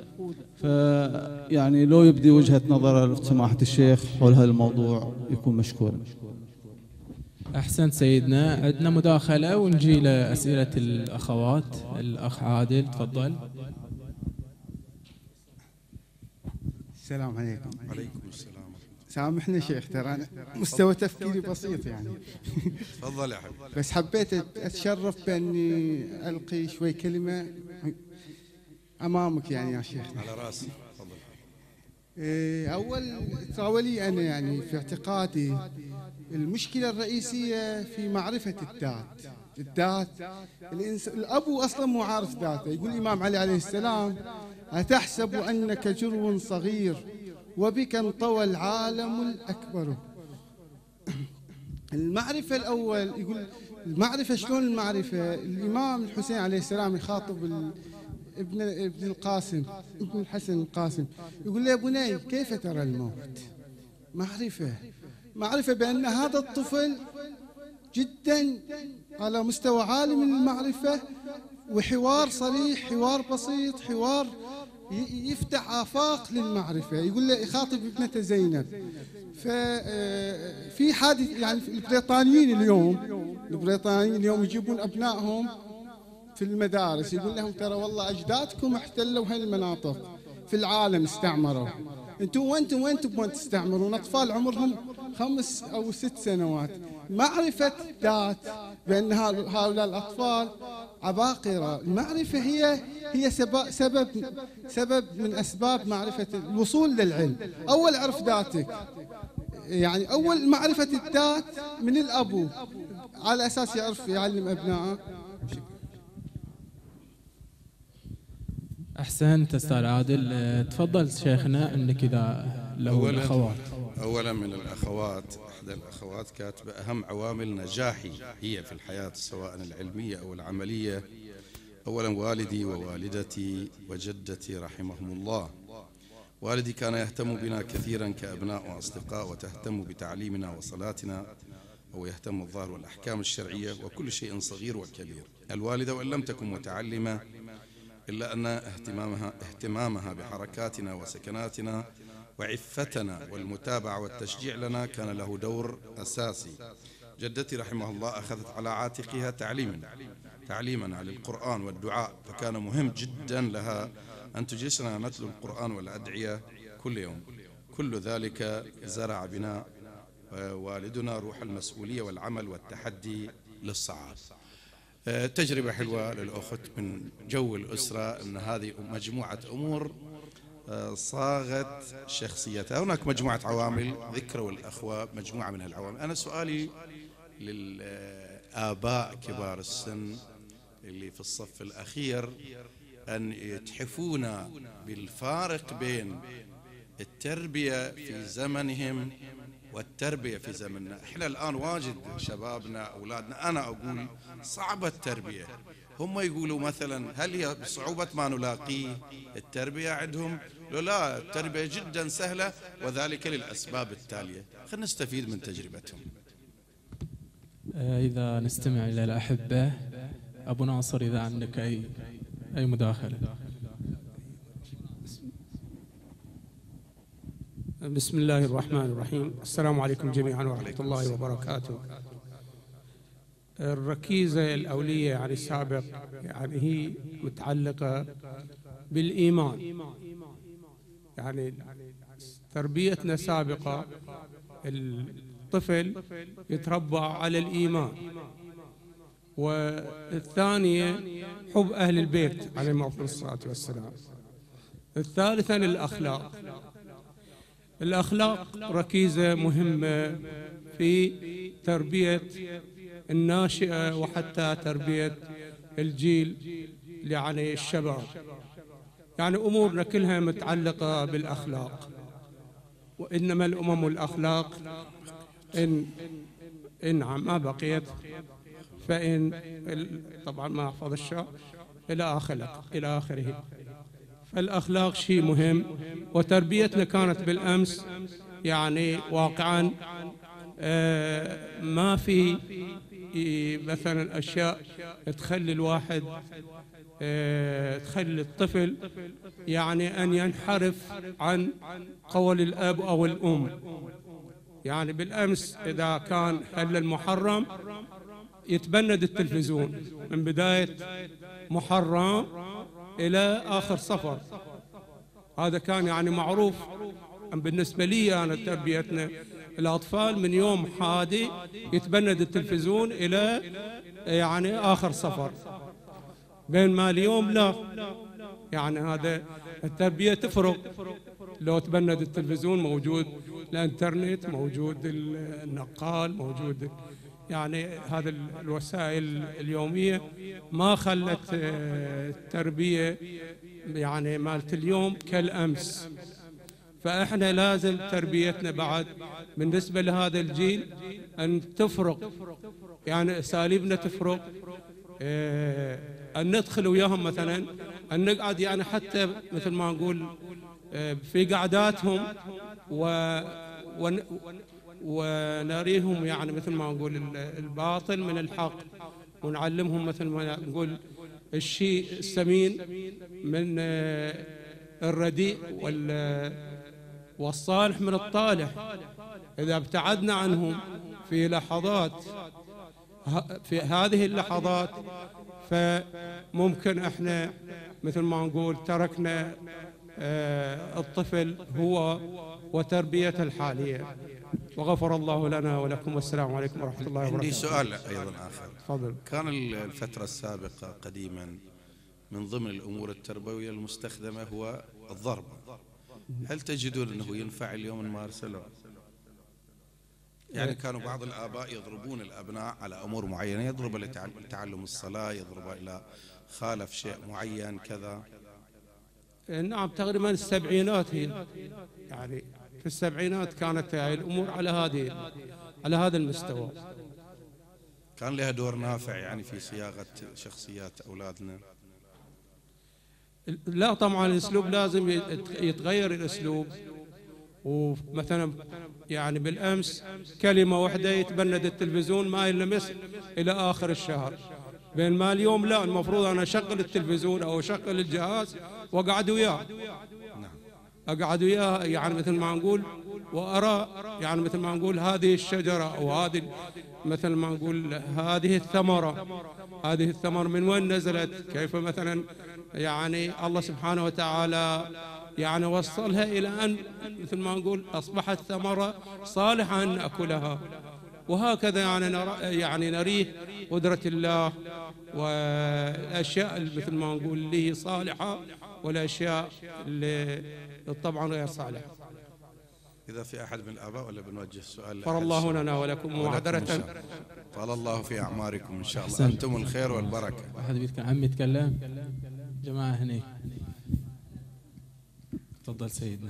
فيعني لو يبدي وجهة نظر سماحة الشيخ حول هذا الموضوع يكون مشكورا. أحسنت سيدنا. عندنا مداخلة ونجي لأسئلة الأخوات. الأخ عادل تفضل. السلام عليكم. عليكم السلام. سامحني شيخ، ترى أنا مستوى تفكيري بسيط يعني. تفضل يا حبيبي. بس حبيت أتشرف بأني ألقي شوي كلمة أمامك يعني يا شيخ. على راسي. تفضل. أول تراولي أنا يعني في اعتقادي المشكلة الرئيسية في معرفة الذات. الذات الأب أصلا مو عارف ذاته. يقول الإمام علي عليه السلام: أتحسب أنك جرو صغير وبك انطوى العالم الأكبر. المعرفة الأول يقول المعرفة شلون المعرفة؟ الإمام الحسين عليه السلام يخاطب ابن ابن القاسم ابن الحسن القاسم، يقول له: يا بني كيف ترى الموت؟ معرفة معرفة بأن هذا الطفل جدا على مستوى عالي من المعرفة، وحوار صريح، حوار بسيط، حوار يفتح آفاق للمعرفة. يقول له يخاطب ابنته زينب. ففي حادث يعني البريطانيين اليوم البريطانيين اليوم يجيبون أبنائهم في المدارس، يقول لهم: ترى والله أجدادكم احتلوا هالمناطق في العالم، استعمروا، انتم وانتم وين تبون تستعمرون؟ أطفال عمرهم خمس أو ست سنوات. معرفة ذات بأن هؤلاء الأطفال عباقرة. المعرفة هي هي سبب سبب سبب من أسباب معرفة الوصول للعلم. أول عرف ذاتك، يعني أول معرفة الذات من الأب، على أساس يعرف يعلم أبنائه. أحسنت أستاذ عادل. تفضل شيخنا أنك إذا لو الأخوات. أولا من الأخوات، إحدى الأخوات كاتبة: أهم عوامل نجاحي هي في الحياة سواء العلمية أو العملية أولا والدي ووالدتي وجدتي رحمهم الله. والدي كان يهتم بنا كثيرا كأبناء وأصدقاء، وتهتم بتعليمنا وصلاتنا، أو يهتم الظاهر والأحكام الشرعية وكل شيء صغير وكبير. الوالدة وإن لم تكن متعلمة إلا أن اهتمامها اهتمامها بحركاتنا وسكناتنا وعفتنا والمتابعة والتشجيع لنا كان له دور أساسي. جدتي رحمه الله أخذت على عاتقها تعليمنا تعليمنا للقرآن والدعاء، فكان مهم جدا لها أن تجلسنا نتلو القرآن والأدعية كل يوم. كل ذلك زرع بنا والدنا روح المسؤولية والعمل والتحدي للصعاب. تجربة حلوة للأخت من جو الأسرة، أن هذه مجموعة أمور صاغت شخصيتها. هناك مجموعة عوامل ذكروا الأخوة مجموعة من العوامل. أنا سؤالي للآباء كبار السن اللي في الصف الأخير أن يتحفونا بالفارق بين التربية في زمنهم والتربية في زمننا. احنا الآن واجد شبابنا أولادنا أنا أقول صعبة التربية، هم يقولوا مثلا هل هي بصعوبة ما نلاقيه التربية عندهم؟ لا، التربية جدا سهلة، وذلك للأسباب التالية. خلينا نستفيد من تجربتهم. إذا نستمع إلى الأحبة، أبو ناصر إذا عندك أي أي مداخلة. بسم الله الرحمن الرحيم. السلام عليكم جميعا ورحمة الله وبركاته. الركيزة الأولية يعني السابق يعني هي متعلقة بالإيمان. يعني تربيتنا سابقة الطفل يتربى على الإيمان، والثانية حب أهل البيت عليهم أفضل الصلاة والسلام. الثالثا الأخلاق. الأخلاق ركيزة مهمة في تربية الناشئة وحتى تربية الجيل يعني الشباب. يعني أمورنا كلها متعلقة بالأخلاق، وإنما الأمم الأخلاق إن إن ما بقيت فإن طبعا ما أحفظ الشعر إلى آخر إلى آخره. فالأخلاق شيء مهم، وتربيتنا كانت بالأمس يعني واقعا آه ما في مثلا أشياء تخلي الواحد آه تخلي الطفل يعني أن ينحرف عن قول الأب أو الأم. يعني بالأمس إذا كان هل المحرم يتبند التلفزيون من بداية محرم إلى آخر صفر، هذا كان يعني معروف بالنسبة لي أنا تربيتنا الأطفال من يوم حادي يتبند التلفزيون إلى يعني آخر سفر، بينما اليوم لا. يعني هذا التربية تفرق، لو تبند التلفزيون موجود الانترنت، موجود النقال، موجود يعني هذا الوسائل اليومية ما خلت التربية يعني مالت اليوم كالأمس. فإحنا لازم تربيتنا بعد بالنسبة لهذا الجيل أن تفرق، يعني أساليبنا تفرق، أن ندخل وياهم مثلا، أن نقعد يعني حتى مثل ما نقول في قعداتهم و ونريهم يعني مثل ما نقول الباطل من الحق، ونعلمهم مثل ما نقول الشيء السمين من الرديء والصالح من الطالح. إذا ابتعدنا عنهم في لحظات، في هذه اللحظات، فممكن احنا مثل ما نقول تركنا الطفل هو وتربيته الحالية. وغفر الله لنا ولكم، والسلام عليكم ورحمة الله وبركاته. عندي سؤال أيضا آخر. تفضل. كان الفترة السابقة قديما من ضمن الأمور التربوية المستخدمة هو الضرب، هل تجدون أنه ينفع اليوم نمارسه؟ يعني كانوا بعض الآباء يضربون الأبناء على أمور معينة، يضرب لتعلم الصلاة، يضرب إلى خالف شيء معين كذا. نعم، تقريبا السبعينات هي، يعني في السبعينات كانت هاي الأمور على هذه على هذا المستوى. كان لها دور نافع يعني في صياغة شخصيات أولادنا؟ لا طبعا الأسلوب لازم يتغير الأسلوب. ومثلا يعني بالأمس كلمة واحدة يتبند التلفزيون ما يلمس إلى آخر الشهر، بينما اليوم لا، المفروض أنا أشغل التلفزيون أو أشغل الجهاز وأقعد وياه، أقعد وياه يعني مثل ما نقول، وأرى يعني مثل ما نقول هذه الشجرة أو هذه مثل ما نقول هذه الثمرة، هذه الثمرة من وين نزلت، كيف مثلا يعني الله سبحانه وتعالى يعني وصلها إلى أن مثل ما نقول أصبحت ثمرة صالحة أن نأكلها. وهكذا يعني نرى يعني نريه قدرة الله والأشياء مثل ما نقول اللي هي صالحة والأشياء اللي طبعا غير صالحة. إذا في أحد من الآباء ولا بنوجه سؤال؟ غفر الله لنا ولكم معذرة. طال الله في أعماركم إن شاء الله، أنتم الخير والبركة. أحد بيتكلم؟ عم يتكلم جماعة هني، تفضل سيدنا.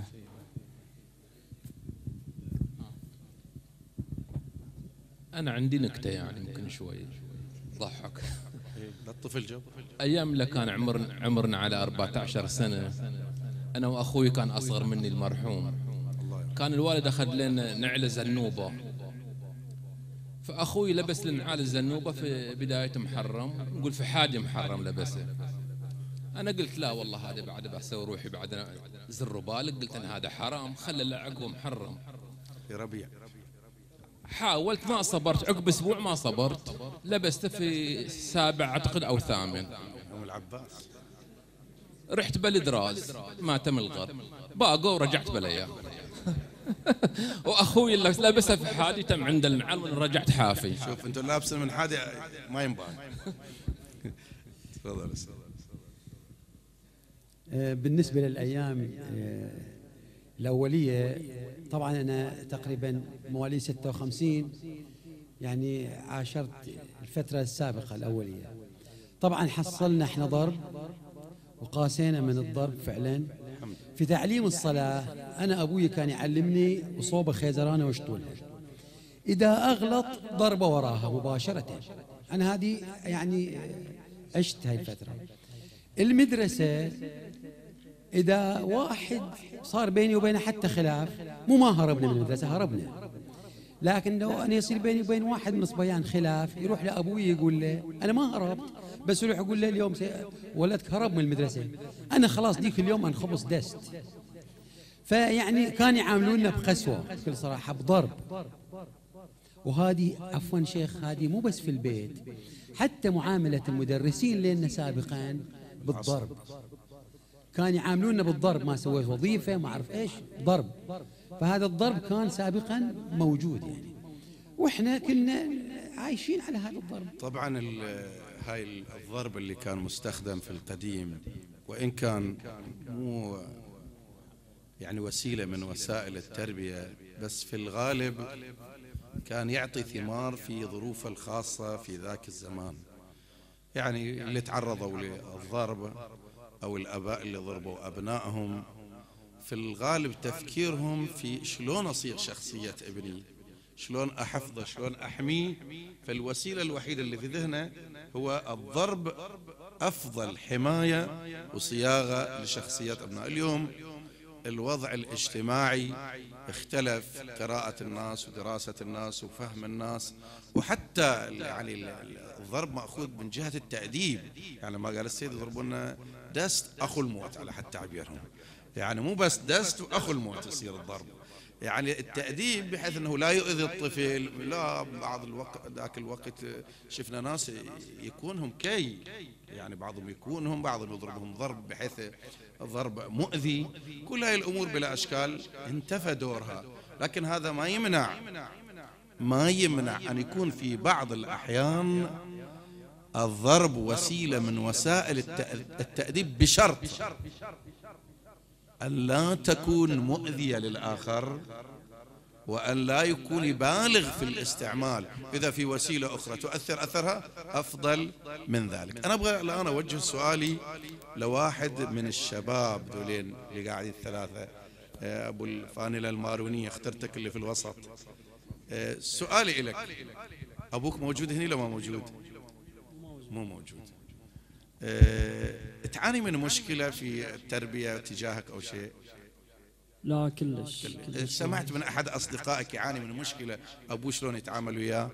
أنا عندي نكتة يعني ممكن شوي ضحك. للطفل جو. أيام اللي كان عمر عمرنا على أربعة عشر سنة، أنا وأخوي كان أصغر مني المرحوم، كان الوالد أخذ لنا نعل زنوبة، فأخوي لبس لنا نعال الزنوبة في بداية محرم، نقول في حادي محرم لبسه. أنا قلت لا والله هذا بعد بسوي روحي بعد زر بالك، قلت أنا هذا حرام، خلى له عقبه محرم. في ربيع حاولت ما صبرت، عقب أسبوع ما صبرت، لبسته في سابع أعتقد أو ثامن. أم العباس. رحت بلد راس ما تم الغرب، باقوا ورجعت بليا. وأخوي اللي لبسه في حادي تم عند النعال ورجعت حافي. شوف أنتم لابسين من حادي ما ينبان. تفضل. بالنسبة للأيام الأولية، طبعا أنا تقريبا مواليد ستة وخمسين، يعني عاشرت الفترة السابقة الأولية. طبعا حصلنا احنا ضرب وقاسينا من الضرب فعلا. في تعليم الصلاة أنا أبوي كان يعلمني وصوبة خيزرانة وشطولها، إذا أغلط ضربة وراها مباشرة. أنا هذه يعني عشت هاي الفترة. المدرسة إذا واحد صار بيني وبينه حتى خلاف، مو ما هربنا من المدرسة، هربنا. لكن لو أنا يصير بيني وبين واحد من الصبيان خلاف، يروح لأبوي يقول له أنا ما هربت، بس يروح يقول له اليوم ولدك هرب من المدرسة، أنا خلاص ديك اليوم أنخبص دست. فيعني كان يعاملونا بقسوة بكل صراحة، بضرب. وهذه عفوا شيخ هذه مو بس في البيت، حتى معاملة المدرسين لنا سابقا بالضرب. كان يعاملوننا بالضرب، ما سويت وظيفة ما أعرف إيش، ضرب. فهذا الضرب كان سابقا موجود يعني، وإحنا كنا عايشين على هذا الضرب. طبعا هاي الضرب اللي كان مستخدم في القديم، وإن كان مو يعني وسيلة من وسائل التربية، بس في الغالب كان يعطي ثمار في ظروفه الخاصة في ذاك الزمان. يعني اللي تعرضوا للضرب أو الآباء اللي ضربوا أبنائهم، في الغالب تفكيرهم في شلون أصيغ شخصية ابني، شلون أحفظه، شلون أحميه. فالوسيلة الوحيدة اللي في ذهنه هو الضرب، أفضل حماية وصياغة لشخصية أبناء. اليوم الوضع الاجتماعي اختلف، قراءة الناس ودراسة الناس وفهم الناس، وحتى يعني الضرب مأخوذ من جهة التأديب. يعني ما قال السيد يضربون دست أخو الموت على حد تعبيرهم، يعني مو بس دست وأخو الموت يصير الضرب، يعني التأديب بحيث أنه لا يؤذي الطفل. لا، بعض الوقت ذاك الوقت شفنا ناس يكونهم كي، يعني بعضهم يكونهم، بعضهم يضربهم ضرب بحيث ضرب مؤذي. كل هاي الأمور بلا أشكال انتفى دورها، لكن هذا ما يمنع ما يمنع أن يكون في بعض الأحيان الضرب وسيلة من وسائل التأديب، بشرط أن لا تكون مؤذية للآخر، وأن لا يكون بالغ في الاستعمال. إذا في وسيلة أخرى تؤثر أثرها أفضل من ذلك. أنا أبغى الآن أوجه سؤالي لواحد من الشباب ذولين اللي قاعدين الثلاثة، أبو الفانلة المارونية، اخترتك اللي في الوسط. سؤالي إليك، أبوك موجود هنا لو ما موجود؟ مو موجود. أه تعاني من مشكلة في التربية تجاهك أو شيء؟ لا كلش, كلش. سمعت من أحد أصدقائك يعاني من مشكلة أبوه شلون يتعامل وياه؟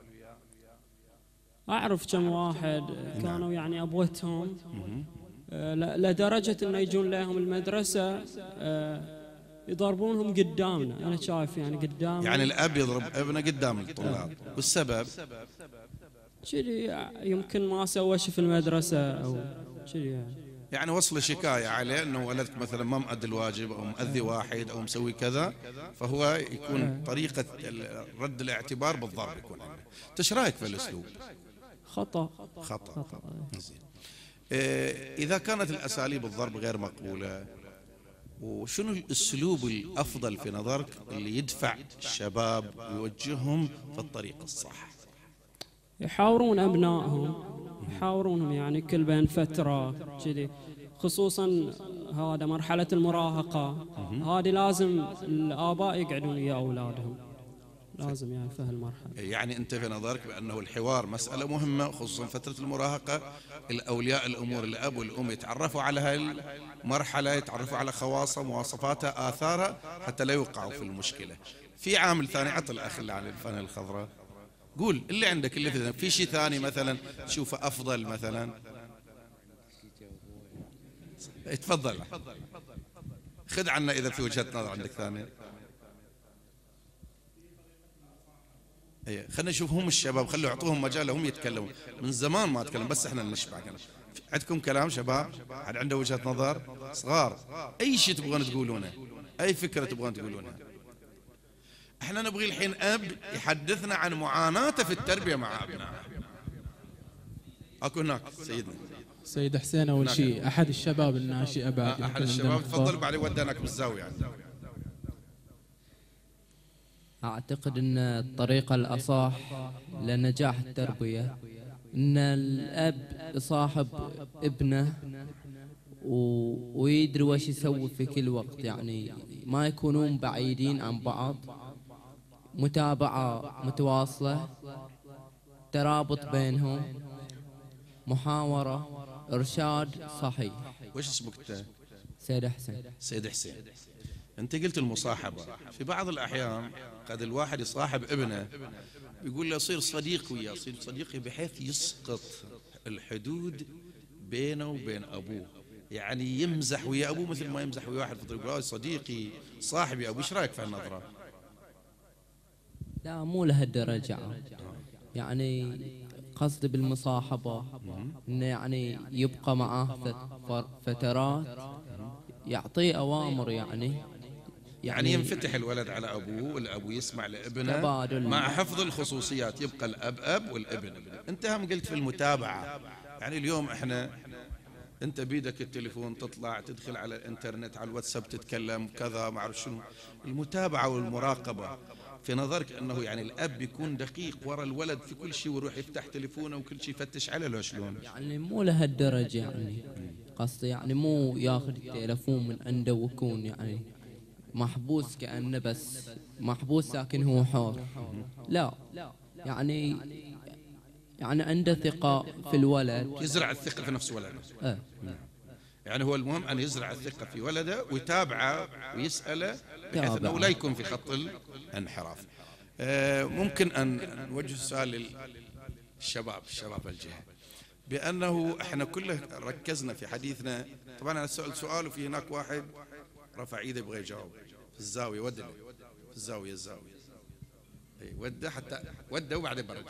أعرف كم واحد كانوا يعني أبوتهم أه لدرجة أنه يجون لهم المدرسة أه يضربونهم قدامنا. أنا شايف يعني قدامنا، يعني الأب يضرب ابنه قدام الطلاب، والسبب؟ شذي يمكن ما سوى شيء في المدرسة أو شذي يعني. يعني وصل شكاية عليه أنه ولدك مثلا ما مؤدي الواجب أو مؤذي واحد أو مسوي كذا، فهو يكون طريقة رد الاعتبار بالضرب يكون عنده. ايش رايك في الأسلوب؟ خطأ خطأ, خطأ. زين. إذا كانت الأساليب الضرب غير مقبولة، وشنو الأسلوب الأفضل في نظرك اللي يدفع الشباب ويوجههم في الطريق الصح؟ يحاورون أبنائهم، يحاورونهم يعني كل بين فترة كذي، خصوصا هذا مرحلة المراهقة. هذه لازم الآباء يقعدون ويا أولادهم، لازم يعني في هالمرحلة. يعني أنت في نظرك بأنه الحوار مسألة مهمة، خصوصا فترة المراهقة. الأولياء الأمور الأب والأم يتعرفوا على هاي المرحلة، يتعرفوا على خواصها، مواصفاتها، آثارها، حتى لا يوقعوا في المشكلة. في عامل ثاني، عطل الأخ اللي على الفانلة الخضراء، قول اللي عندك، اللي في, في شيء ثاني مثلا تشوفه أفضل مثلا. تفضل خذ عنا إذا في وجهة نظر عندك ثانية. ايه، خلينا نشوف هم الشباب، خلوا يعطوهم مجال هم يتكلمون. من زمان ما تكلم، بس احنا نشبع. عندكم كلام شباب؟ حد عنده وجهة نظر؟ صغار، أي شيء تبغون تقولونه، أي فكرة تبغون تقولونها. احنا نبغي الحين أب يحدثنا عن معاناته في التربية مع أبنائه. أكو هناك سيدنا سيد حسين أول شيء أحد الشباب الناشئة بعد. أحد الشباب، تفضل، بعدين ودانك بالزاوية يعني. أعتقد أن الطريقة الأصح لنجاح التربية أن الأب يصاحب ابنه ويدري وش يسوي في كل وقت، يعني ما يكونون بعيدين عن بعض، متابعة متواصلة، ترابط بينهم، محاورة، إرشاد صحيح. وش اسمك أنت؟ سيد حسين. سيد حسين، أنت قلت المصاحبة. في بعض الأحيان قد الواحد يصاحب ابنه، يقول له صير صديق وياه، صير صديقي، بحيث يسقط الحدود بينه وبين أبوه. يعني يمزح ويا أبوه مثل ما يمزح ويا واحد في الطريق، صديقي صاحبي أبو. إيش رأيك في هالنظرة؟ لا مو لهالدرجة، يعني قصدي بالمصاحبة إنه يعني يبقى معاه فترات يعطيه أوامر يعني يعني ينفتح الولد على أبوه والأبو يسمع لابنه تبادل. مع حفظ الخصوصيات، يبقى الأب أب والابن ابن. أنت هم قلت في المتابعة، يعني اليوم إحنا أنت بيدك التليفون تطلع تدخل على الإنترنت على الواتساب تتكلم كذا ما أعرف شنو. المتابعة والمراقبة في نظرك أنه يعني الأب يكون دقيق وراء الولد في كل شيء ويروح يفتح تليفونه وكل شيء يفتش عليه لو شلون؟ يعني مو لهالدرجة يعني قصدي يعني مو ياخذ التليفون من عنده ويكون يعني محبوس كأنه بس محبوس لكن هو حر. لا يعني يعني عنده ثقة في الولد، يزرع الثقة في نفس ولده. أه. يعني هو المهم أن يزرع الثقة في ولده ويتابعه ويسأله بحيث أنه لا يكون في خط الانحراف. آه ممكن أن نوجه السؤال للشباب الشباب الجهة، بأنه احنا كله ركزنا في حديثنا. طبعا أنا سألت سؤال وفي هناك واحد رفع ايده يبغى يجاوب في الزاوية، وده في الزاوية الزاوية اي وده حتى وده وبعدين برجع.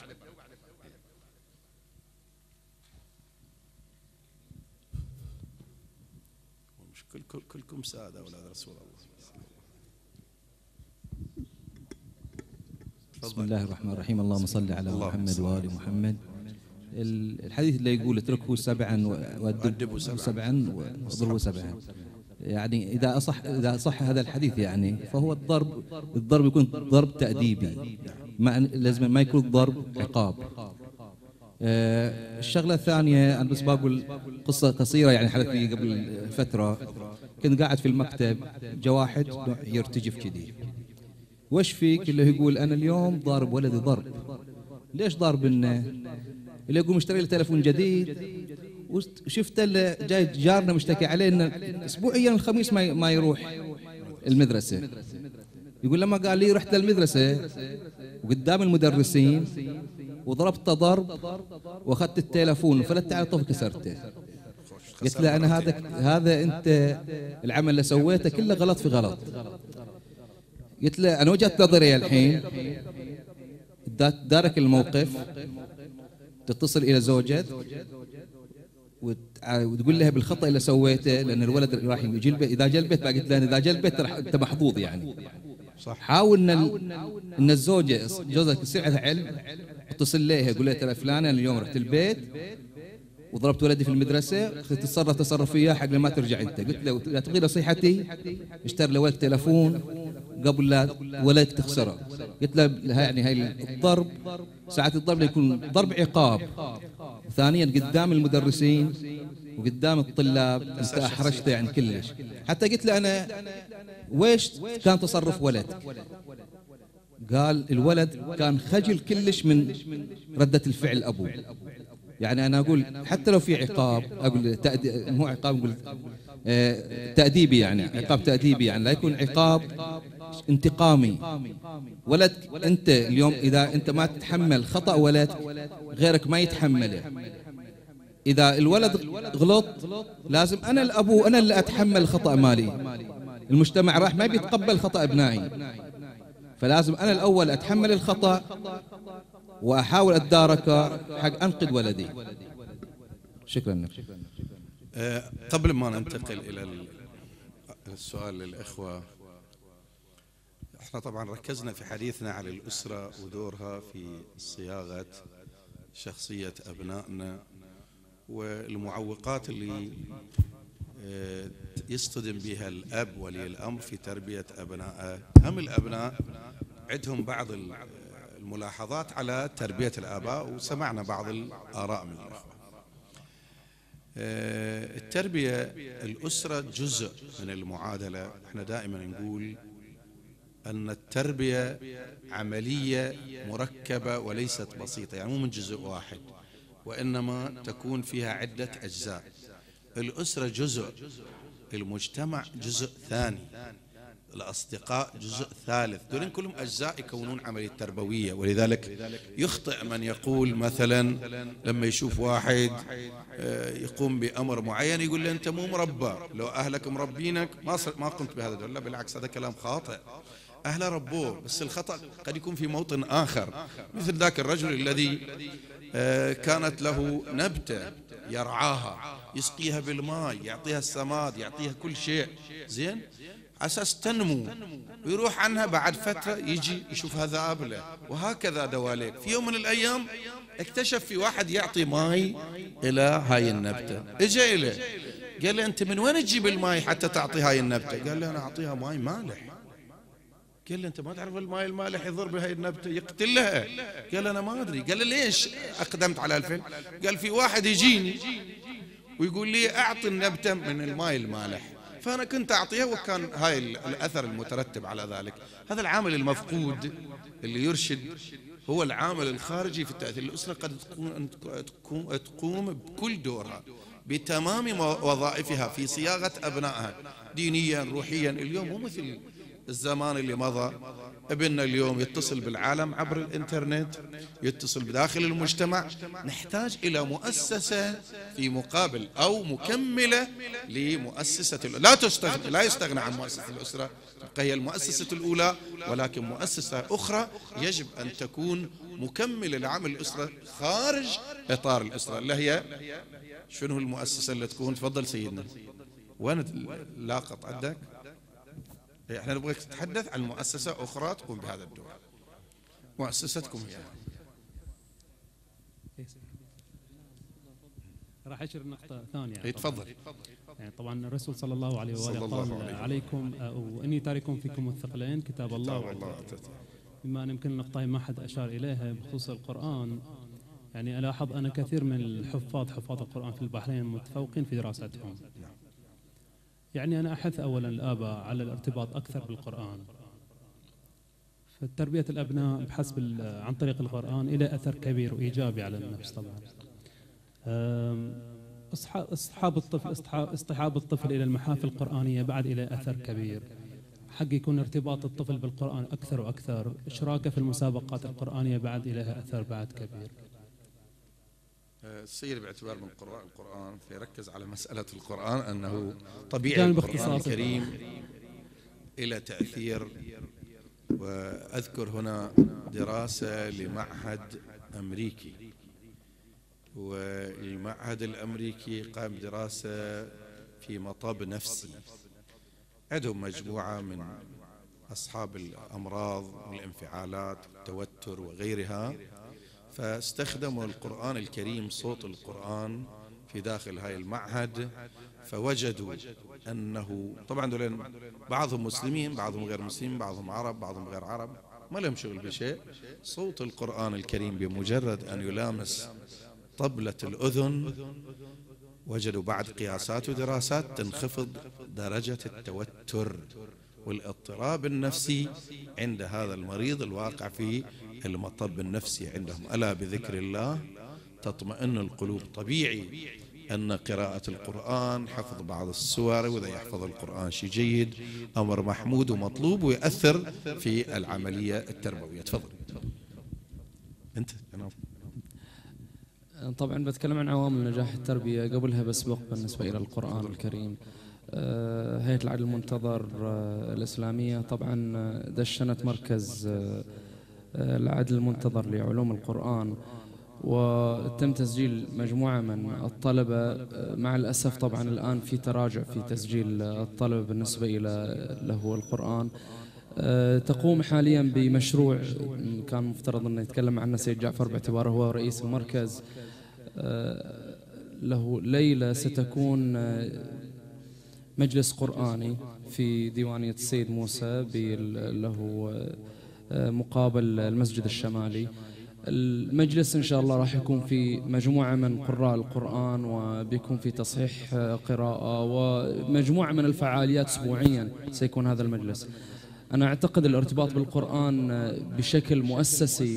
مش كل كل كلكم سادة أولاد رسول الله. بسم الله الرحمن الرحيم. اللهم صل على محمد وآل محمد. الحديث اللي يقول اتركه سبعا وادبوا سبعا واضربوا سبعا، يعني إذا أصح إذا صح هذا الحديث يعني فهو الضرب الضرب يكون ضرب تأديبي، ما لازم ما يكون ضرب عقاب. آه الشغلة الثانية أنا بس بقول قصة قصيرة يعني حدث لي قبل فترة. كنت قاعد في المكتب جاء واحد يرتجف كذي، وش فيك؟ اللي يقول أنا اليوم ضارب ولدي ضرب. ليش ضارب؟ إنه اللي يقول مشتري له تلفون جديد، وشفت اللي جاي جارنا مشتكي عليه إنه أسبوعيا الخميس ما ما يروح المدرسة. يقول لما قال لي رحت للمدرسة وقدام المدرسين وضربت ضرب واخذت التلفون وفلت على طوف كسرته. قلت له أنا هذا هذا أنت العمل اللي سويته كله غلط في غلط. قلت له أنا وجهة نظري الحين دارك الموقف تتصل إلى زوجته وتقول لها بالخطأ اللي سويته، لأن الولد راح يجي البيت. إذا جاء البيت قلت له إذا جاء البيت أنت محظوظ يعني. صح. حاول إن إن الزوجة جوزك يصير عنده علم، اتصل لها قول لها ترى فلانة اليوم رحت البيت وضربت ولدي في المدرسة، تتصرف تصرف فيها حق ما ترجع أنت. قلت له لا تبغي نصيحتي اشتري لولدك تلفون قبل لا ولدك تخسره. قلت له يعني هاي الضرب ساعات الضرب يكون ضرب عقاب، ثانيا قدام المدرسين وقدام الطلاب انت احرجته يعني كلش. حتى قلت له انا ويش كان تصرف ولد؟ قال الولد كان خجل كلش من ردة الفعل ابوه. يعني انا اقول حتى لو في عقاب اقول تأدي مو عقاب اقول اه تأديبي، يعني عقاب تأديبي، يعني لا يكون عقاب انتقامي. ولد انت اليوم اذا انت ما تتحمل خطأ ولد غيرك ما يتحمله. اذا الولد غلط لازم انا الابو انا اللي اتحمل الخطأ مالي. المجتمع راح ما بيتقبل خطأ ابنائي، فلازم انا الاول اتحمل الخطأ واحاول اتداركه حق انقذ ولدي. شكرا لك. أه قبل ما ننتقل الى السؤال للاخوه، احنا طبعا ركزنا في حديثنا على الاسره ودورها في صياغه شخصيه ابنائنا والمعوقات اللي يصطدم بها الاب ولي الامر في تربيه ابنائه. هم الابناء عندهم بعض الملاحظات على تربيه الاباء وسمعنا بعض الاراء من الاخوه. التربيه الاسره جزء من المعادله. احنا دائما نقول أن التربية عملية مركبة وليست بسيطة، يعني مو من جزء واحد وإنما تكون فيها عدة أجزاء. الأسرة جزء، المجتمع جزء ثاني، الأصدقاء جزء ثالث، دول كلهم أجزاء يكونون عملية تربوية. ولذلك يخطئ من يقول مثلا لما يشوف واحد يقوم بأمر معين يقول له أنت مو مربى، لو أهلك مربينك ما ما قمت بهذا. لا بالعكس، هذا كلام خاطئ. أهله ربوه، بس الخطأ قد يكون في موطن آخر، مثل ذاك الرجل الذي كانت له نبتة يرعاها، يسقيها بالماء، يعطيها السماد، يعطيها كل شيء زين أساس تنمو، ويروح عنها بعد فترة يجي يشوفها ذابلة. وهكذا دواليك. في يوم من الأيام اكتشف في واحد يعطي ماي إلى هاي النبتة، اجى إليه قال له أنت من وين تجيب الماي حتى تعطي هاي النبتة؟ قال له أنا أعطيها ماي مالح. قال له أنت ما تعرف الماي المالح يضر بهاي النبتة يقتلها؟ قال له أنا ما أدري. قال له ليش أقدمت على الفيلم؟ قال في واحد يجيني ويقول لي أعطي النبتة من الماي المالح، فأنا كنت أعطيها، وكان هاي الأثر المترتب على ذلك. هذا العامل المفقود اللي يرشد هو العامل الخارجي في التأثير. الأسرة قد تقوم, تقوم بكل دورها بتمام وظائفها في صياغة أبنائها دينيا روحيا. اليوم مو مثل الزمان اللي مضى، ابننا اليوم يتصل بالعالم عبر الانترنت، يتصل بداخل المجتمع. نحتاج إلى مؤسسة في مقابل أو مكملة لمؤسسة الأسرة. لا تستغنى لا يستغنى عن مؤسسة الأسرة، تبقى هي المؤسسة الأولى، ولكن مؤسسة أخرى يجب أن تكون مكملة لعمل الأسرة خارج إطار الأسرة، اللي هي شنو المؤسسة اللي تكون؟ تفضل سيدنا. وين لاقط عندك؟ احنا نبغى نتحدث عن مؤسسة أخرى تقوم بهذا الدور، مؤسستكم هي. راح أشير نقطة ثانية. تفضل. يعني طبعا الرسول صلى الله عليه وآله قال عليكم وإني تارك فيكم الثقلين كتاب الله وعدل. بما أن يمكن النقطة ما حد أشار إليها بخصوص القرآن، يعني ألاحظ أن كثير من الحفاظ حفاظ القرآن في البحرين متفوقين في دراستهم. يعني أنا أحث أولا الآباء على الارتباط أكثر بالقرآن، فتربية الأبناء بحسب عن طريق القرآن إلى أثر كبير وإيجابي على النفس. طبعا اصحاب الطفل اصطحاب الطفل إلى المحافل القرآنية بعد إلى أثر كبير، حق يكون ارتباط الطفل بالقرآن أكثر وأكثر. إشراكه في المسابقات القرآنية بعد إليها أثر بعد كبير. السيد باعتبار من قراء القرآن فيركز على مسألة القرآن أنه طبيعي القرآن الكريم إلى تأثير. وأذكر هنا دراسة لمعهد أمريكي، والمعهد الأمريكي قام دراسة في مطب نفسي، عندهم مجموعة من أصحاب الأمراض والانفعالات والتوتر وغيرها، فاستخدموا القرآن الكريم صوت القرآن في داخل هاي المعهد، فوجدوا أنه طبعا دول بعضهم مسلمين بعضهم غير مسلمين بعضهم عرب بعضهم غير عرب، ما لهم شغل بشيء. صوت القرآن الكريم بمجرد أن يلامس طبلة الأذن وجدوا بعد قياسات ودراسات تنخفض درجة التوتر والاضطراب النفسي عند هذا المريض الواقع في المطب النفسي عندهم. ألا بذكر الله تطمئن القلوب. طبيعي أن قراءة القرآن حفظ بعض السور، وإذا يحفظ القرآن شيء جيد، أمر محمود ومطلوب ويؤثر في العملية التربوية. تفضل أنت. طبعا بتكلم عن عوامل نجاح التربية، قبلها بسبق بالنسبة إلى القرآن الكريم. هيئة العدل المنتظر الإسلامية طبعا دشنت مركز العدل المنتظر لعلوم القرآن، وتم تسجيل مجموعة من الطلبة. مع الأسف طبعا الآن في تراجع في تسجيل الطلبة بالنسبة إلى له القرآن. تقوم حاليا بمشروع كان مفترض أن يتكلم عنه سيد جعفر باعتباره هو رئيس المركز. له ليلة ستكون مجلس قرآني في ديوانية السيد موسى له مقابل المسجد الشمالي. المجلس إن شاء الله راح يكون في مجموعة من قراء القرآن، وبيكون في تصحيح قراءة ومجموعة من الفعاليات أسبوعيا سيكون هذا المجلس. أنا أعتقد الارتباط بالقرآن بشكل مؤسسي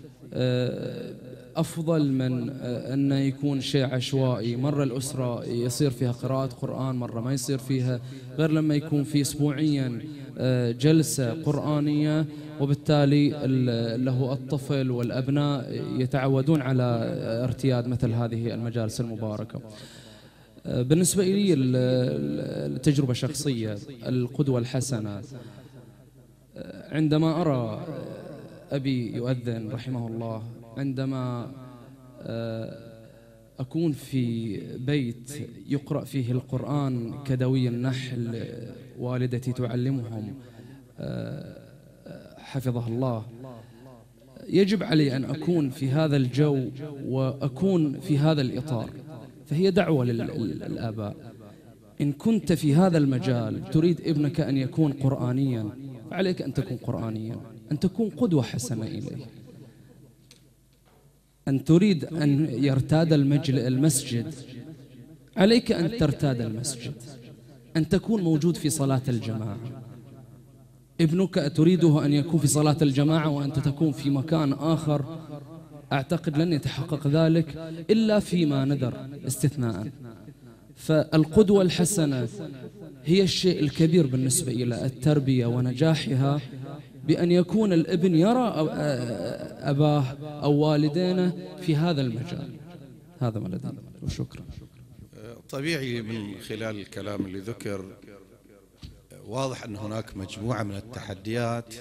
أفضل من أنه يكون شيء عشوائي. مرة الأسرة يصير فيها قراءة قرآن، مرة ما يصير فيها، غير لما يكون في أسبوعيا جلسة قرآنية، وبالتالي له الطفل والأبناء يتعودون على ارتياد مثل هذه المجالس المباركة. بالنسبة لي التجربة الشخصية، القدوة الحسنة عندما أرى أبي يؤذن رحمه الله، عندما أكون في بيت يقرأ فيه القرآن كدوي النحل، والدتي تعلمهم حفظها الله، يجب علي أن أكون في هذا الجو وأكون في هذا الإطار. فهي دعوة للآباء، إن كنت في هذا المجال تريد ابنك أن يكون قرآنيا فعليك أن تكون قرآنيا، أن تكون قدوة حسنة إليه. أن تريد أن يرتاد المسجد عليك أن ترتاد المسجد، أن تكون موجود في صلاة الجماعة. ابنك تريده أن يكون في صلاة الجماعة وأنت تكون في مكان آخر، أعتقد لن يتحقق ذلك إلا فيما ندر استثناء. فالقدوة الحسنة هي الشيء الكبير بالنسبة إلى التربية ونجاحها، بأن يكون الابن يرى أباه أو والدينه في هذا المجال. هذا ما لدي، وشكرا. طبيعي من خلال الكلام اللي ذكر واضح أن هناك مجموعة من التحديات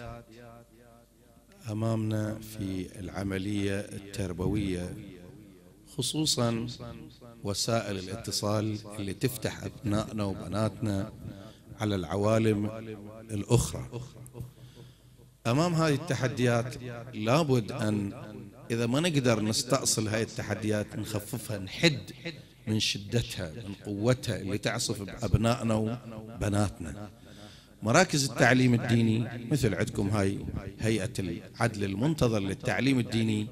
أمامنا في العملية التربوية، خصوصا وسائل الاتصال اللي تفتح أبنائنا وبناتنا على العوالم الأخرى. أمام هذه التحديات لابد أن إذا ما نقدر نستأصل هذه التحديات نخففها، نحد من شدتها من قوتها اللي تعصف بأبنائنا وبناتنا. مراكز التعليم الديني مثل عندكم هاي هيئة العدل المنتظر للتعليم الديني،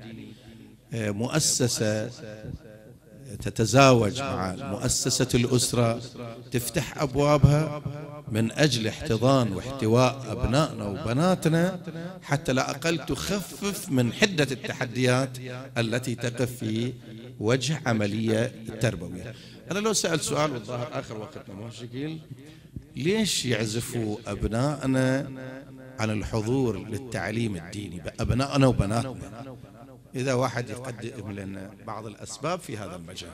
مؤسسة تتزاوج مع مؤسسة الأسرة، تفتح أبوابها من أجل احتضان واحتواء أبنائنا وبناتنا، حتى لا أقل تخفف من حدة التحديات التي تقف في وجه عملية التربوية. أنا لو سألت سؤال والظاهر آخر وقتنا مشكل، ليش يعزفوا أبنائنا عن الحضور للتعليم الديني، أبنائنا وبناتنا؟ إذا واحد يقدم لنا بعض الأسباب في هذا المجال.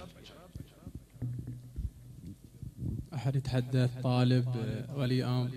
أحد يتحدث؟ طالب، ولي أمر.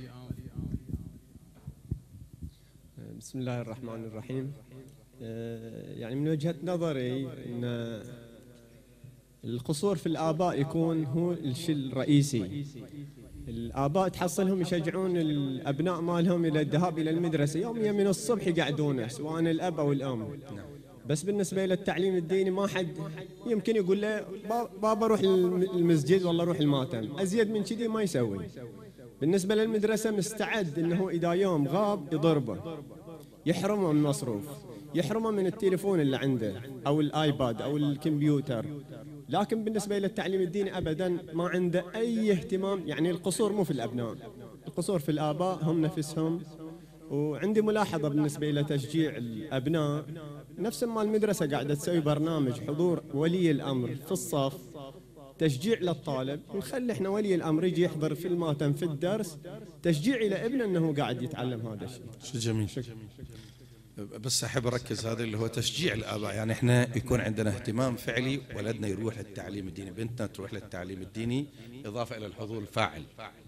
بسم الله الرحمن الرحيم. يعني من وجهة نظري أن القصور في الآباء يكون هو الشيء الرئيسي. الآباء تحصلهم يشجعون الأبناء مالهم إلى الذهاب إلى المدرسة يوميا من الصبح يقعدونه، سواء الأب أو الأم. بس بالنسبة إلى التعليم الديني ما حد يمكن يقول له بابا روح المسجد والله روح الماتم، أزيد من كذي ما يسوي. بالنسبة للمدرسة مستعد أنه إذا يوم غاب يضربه، يحرمه من مصروف، يحرمه من التليفون اللي عنده أو الآيباد أو الكمبيوتر. لكن بالنسبة إلى التعليم الديني أبدا ما عنده أي اهتمام. يعني القصور مو في الأبناء، القصور في الآباء هم نفسهم. وعندي ملاحظة بالنسبة إلى تشجيع الأبناء، نفس ما المدرسة قاعدة تسوي برنامج حضور ولي الأمر في الصف، تشجيع للطالب، نخلي احنا ولي الأمر يجي يحضر في الماتم في الدرس، تشجيع إلى ابنه أنه قاعد يتعلم هذا الشيء. شو جميل. بس أحب أركز هذا اللي هو تشجيع الآباء، يعني إحنا يكون عندنا اهتمام فعلي، ولدنا يروح للتعليم الديني، بنتنا تروح للتعليم الديني، إضافة إلى الحضور الفاعل.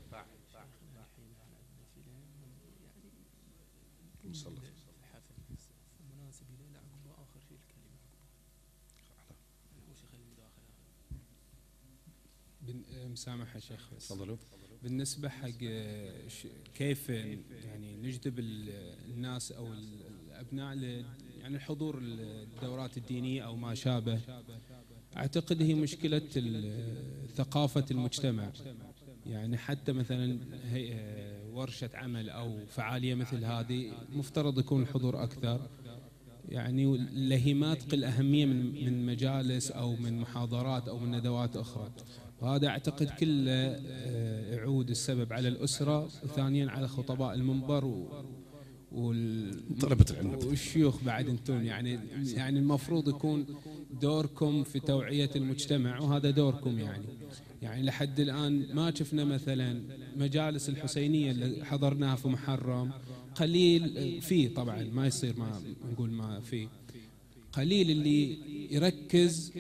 مسامحة شيخ، تفضلوا. بالنسبة حق كيف يعني نجذب الناس أو الأبناء يعني الحضور الدورات الدينية أو ما شابه، أعتقد هي مشكلة ثقافة المجتمع. يعني حتى مثلا ورشة عمل أو فعالية مثل هذه مفترض يكون الحضور أكثر، يعني اللهي تقل أهمية من من مجالس أو من محاضرات أو من ندوات أخرى. وهذا أعتقد كله يعود السبب على الأسرة، وثانيا على خطباء المنبر وطلبة العلم والشيوخ بعد انتم. يعني يعني المفروض يكون دوركم في توعية المجتمع، وهذا دوركم. يعني يعني لحد الآن ما شفنا مثلا مجالس الحسينية اللي حضرناها في محرم، قليل فيه طبعا، ما يصير ما نقول ما فيه، قليل اللي يركز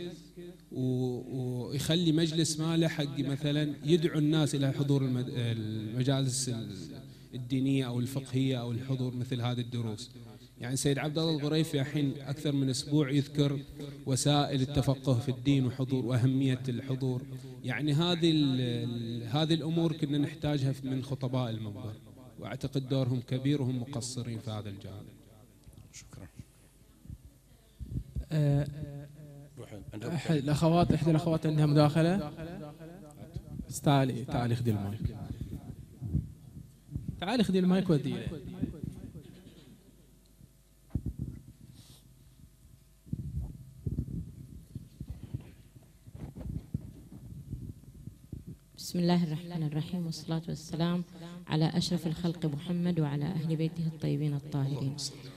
ويخلي مجلس ماله حق مثلا يدعو الناس إلى حضور المجالس الدينية أو الفقهية أو الحضور مثل هذه الدروس. يعني سيد عبد الله الغريفي الحين أكثر من أسبوع يذكر وسائل التفقه في الدين وحضور وأهمية الحضور. يعني هذه هذه الأمور كنا نحتاجها من خطباء المنبر، وأعتقد دورهم كبير وهم مقصرين في هذا الجانب. شكرا. أه أحد الأخوات إحدى الأخوات عندها مداخلة. تعالي تعالي خذي المايك، تعالي خذي المايك ودي له. بسم الله الرحمن الرحيم، والصلاة والسلام على أشرف الخلق محمد وعلى أهل بيته الطيبين الطاهرين.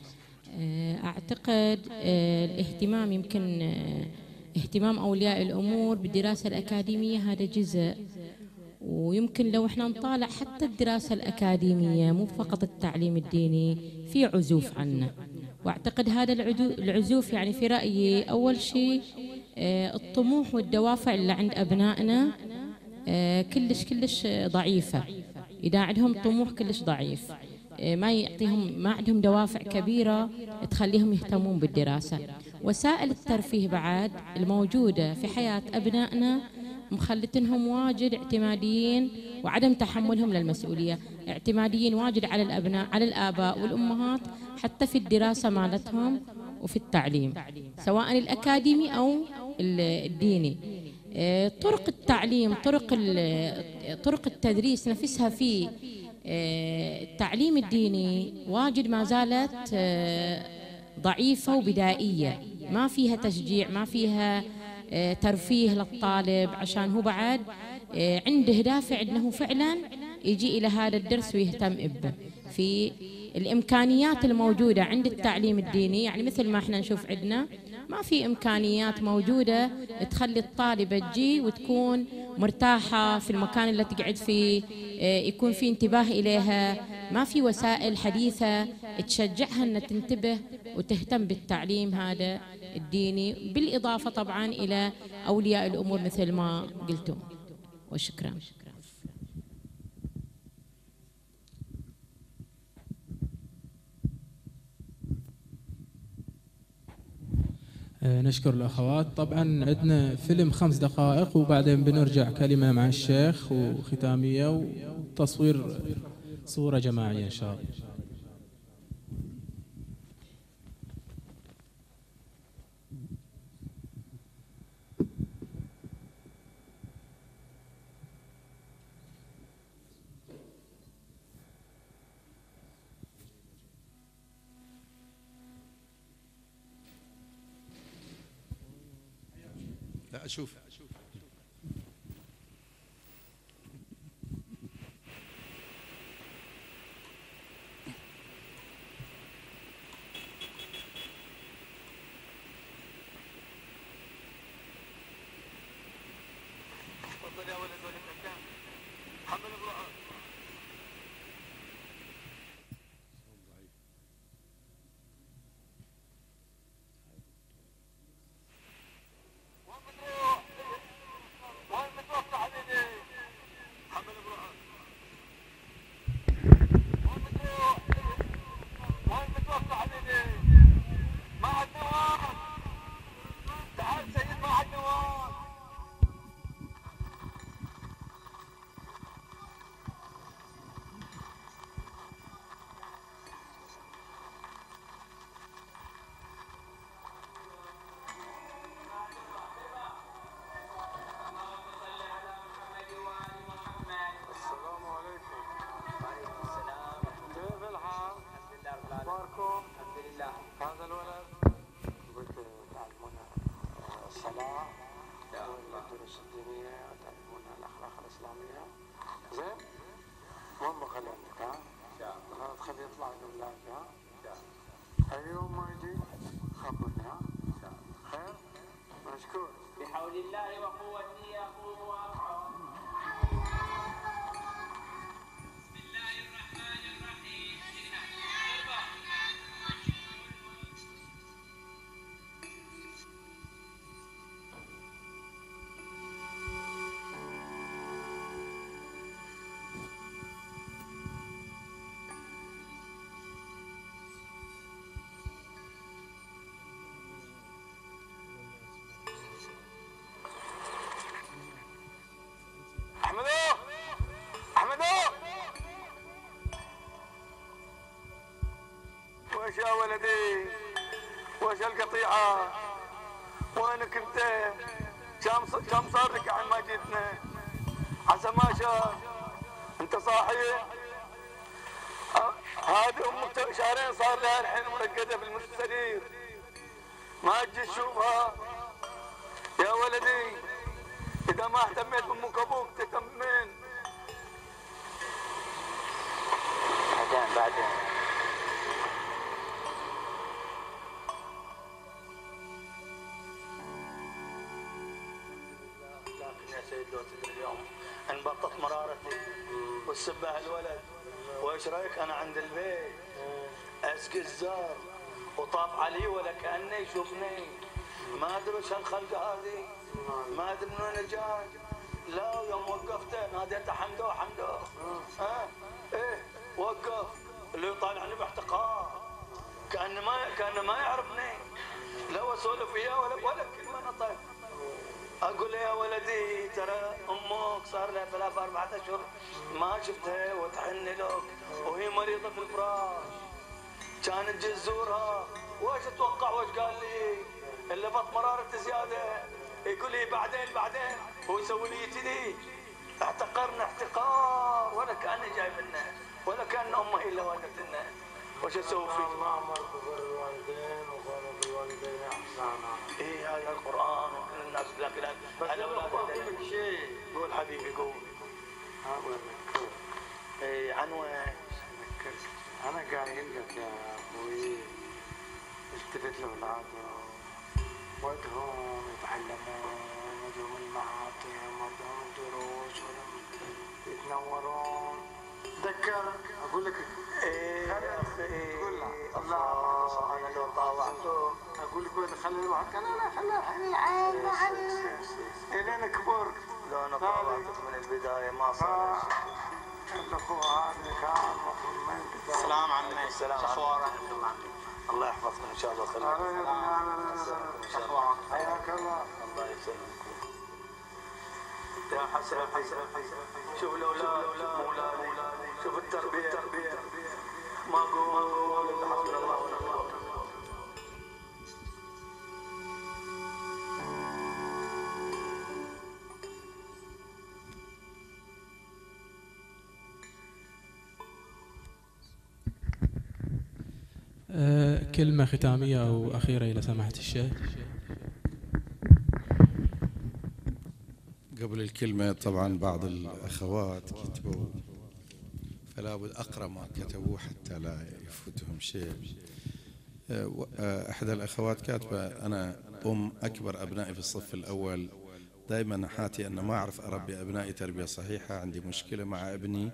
أعتقد الاهتمام يمكن اهتمام أولياء الأمور بالدراسة الأكاديمية هذا جزء، ويمكن لو احنا نطالع حتى الدراسة الأكاديمية مو فقط التعليم الديني، في عزوف عنه. واعتقد هذا العزوف يعني في رأيي أول شيء الطموح والدوافع اللي عند أبنائنا كلش كلش ضعيفة. إذا عندهم طموح كلش ضعيف ما يعطيهم، ما عندهم دوافع كبيرة تخليهم يهتمون بالدراسة. وسائل الترفيه بعد الموجودة في حياة أبنائنا مخلتنهم واجد اعتماديين وعدم تحملهم للمسؤولية، اعتماديين واجد على الأبناء على الآباء والأمهات حتى في الدراسة مالتهم وفي التعليم سواء الأكاديمي أو الديني. طرق التعليم طرق طرق التدريس نفسها في التعليم الديني واجد ما زالت ضعيفة وبدائية، ما فيها تشجيع، ما فيها ترفيه للطالب عشان هو بعد عنده دافع انه فعلا يجي الى هذا الدرس ويهتم به. في الامكانيات الموجودة عند التعليم الديني يعني مثل ما احنا نشوف عندنا ما في إمكانيات موجودة تخلي الطالبة تجي وتكون مرتاحة في المكان اللي تقعد فيه، يكون في انتباه إليها، ما في وسائل حديثة تشجعها أن تنتبه وتهتم بالتعليم هذا الديني، بالإضافة طبعا إلى أولياء الأمور مثل ما قلتم. وشكرا. نشكر الأخوات. طبعا عندنا فيلم خمس دقائق وبعدين بنرجع كلمة مع الشيخ وختامية وتصوير صورة جماعية إن شاء الله. لا أشوف وش يا ولدي وش القطيعة وينك انت كم كم صار لك عن ما جيتنا عسى ما شاء انت صاحي هذه امك شهرين صار لها الحين مرقده في المستشفى ما تجي تشوفها يا ولدي اذا ما اهتميت بامك وابوك تهتم بمين؟ بعدين بعدين لكن يا سيد لو تدري اليوم انبطت مرارتي والسبه الولد وايش رايك انا عند البيت اسقي الزار وطاف علي ولا كانه يشوفني ما ادري وش هالخلقه هذه ما ادري من وين جاي لا يوم وقفته ناديته حمدو حمدو ها ايه وقف اللي يطالعني باحتقار كانه ما كانه ما يعرفني لا اسولف وياه ولا ولا كلمه نطق اقول له يا ولدي ترى امك صار لها ثلاث اربعة اشهر ما شفتها وتحن لك وهي مريضه في الفراش كانت جي تزورها وايش اتوقع وايش قال لي؟ اللي بط مراره زياده يقول لي بعدين بعدين هو يسوي لي كذي احتقرنا احتقار ولا كاني جاي منه ولا كان امه هي اللي والدتنا وش اسوي فيك؟ الله امر ببر الوالدين وقالوا بالوالدين احسانا اي هذا القران وكل الناس لكن انا ولا اقول لك شيء قول حبيبي قول ها وين اي عن وين؟ انا قايل لك يا ابوي التفت لاولادهم ودهم يتعلمون ودهم المعاطم ودهم الدروس ودهم يتنورون تذكر اقول لك ايه يا اخي قول له الله انا لو طاوعته اقول لك وين خلي روحك انا لا خلي العين معلم الين كبرت لو انا طاوعتك من البدايه ما صار الاخوه هذا كان المفروض ما ينتبه السلام عليكم السلام اخبارك الله يحفظكم ان شاء الله ويخليك حياك الله الله يسلمك يا حسن حسن شوف الاولاد شوف اولادي شوف التربيه ما اقول الا حسبنا الله ونعم الوكيل أه كلمة ختامية أو أخيرة إلى سماحة الشيخ. قبل الكلمة طبعا بعض الأخوات كتبوا فلا بد أقرأ ما كتبوه حتى لا يفوتهم شيء. أحد الأخوات كاتبة أنا أم أكبر أبنائي في الصف الأول دائما حاتي أن ما أعرف أربي أبنائي تربية صحيحة عندي مشكلة مع ابني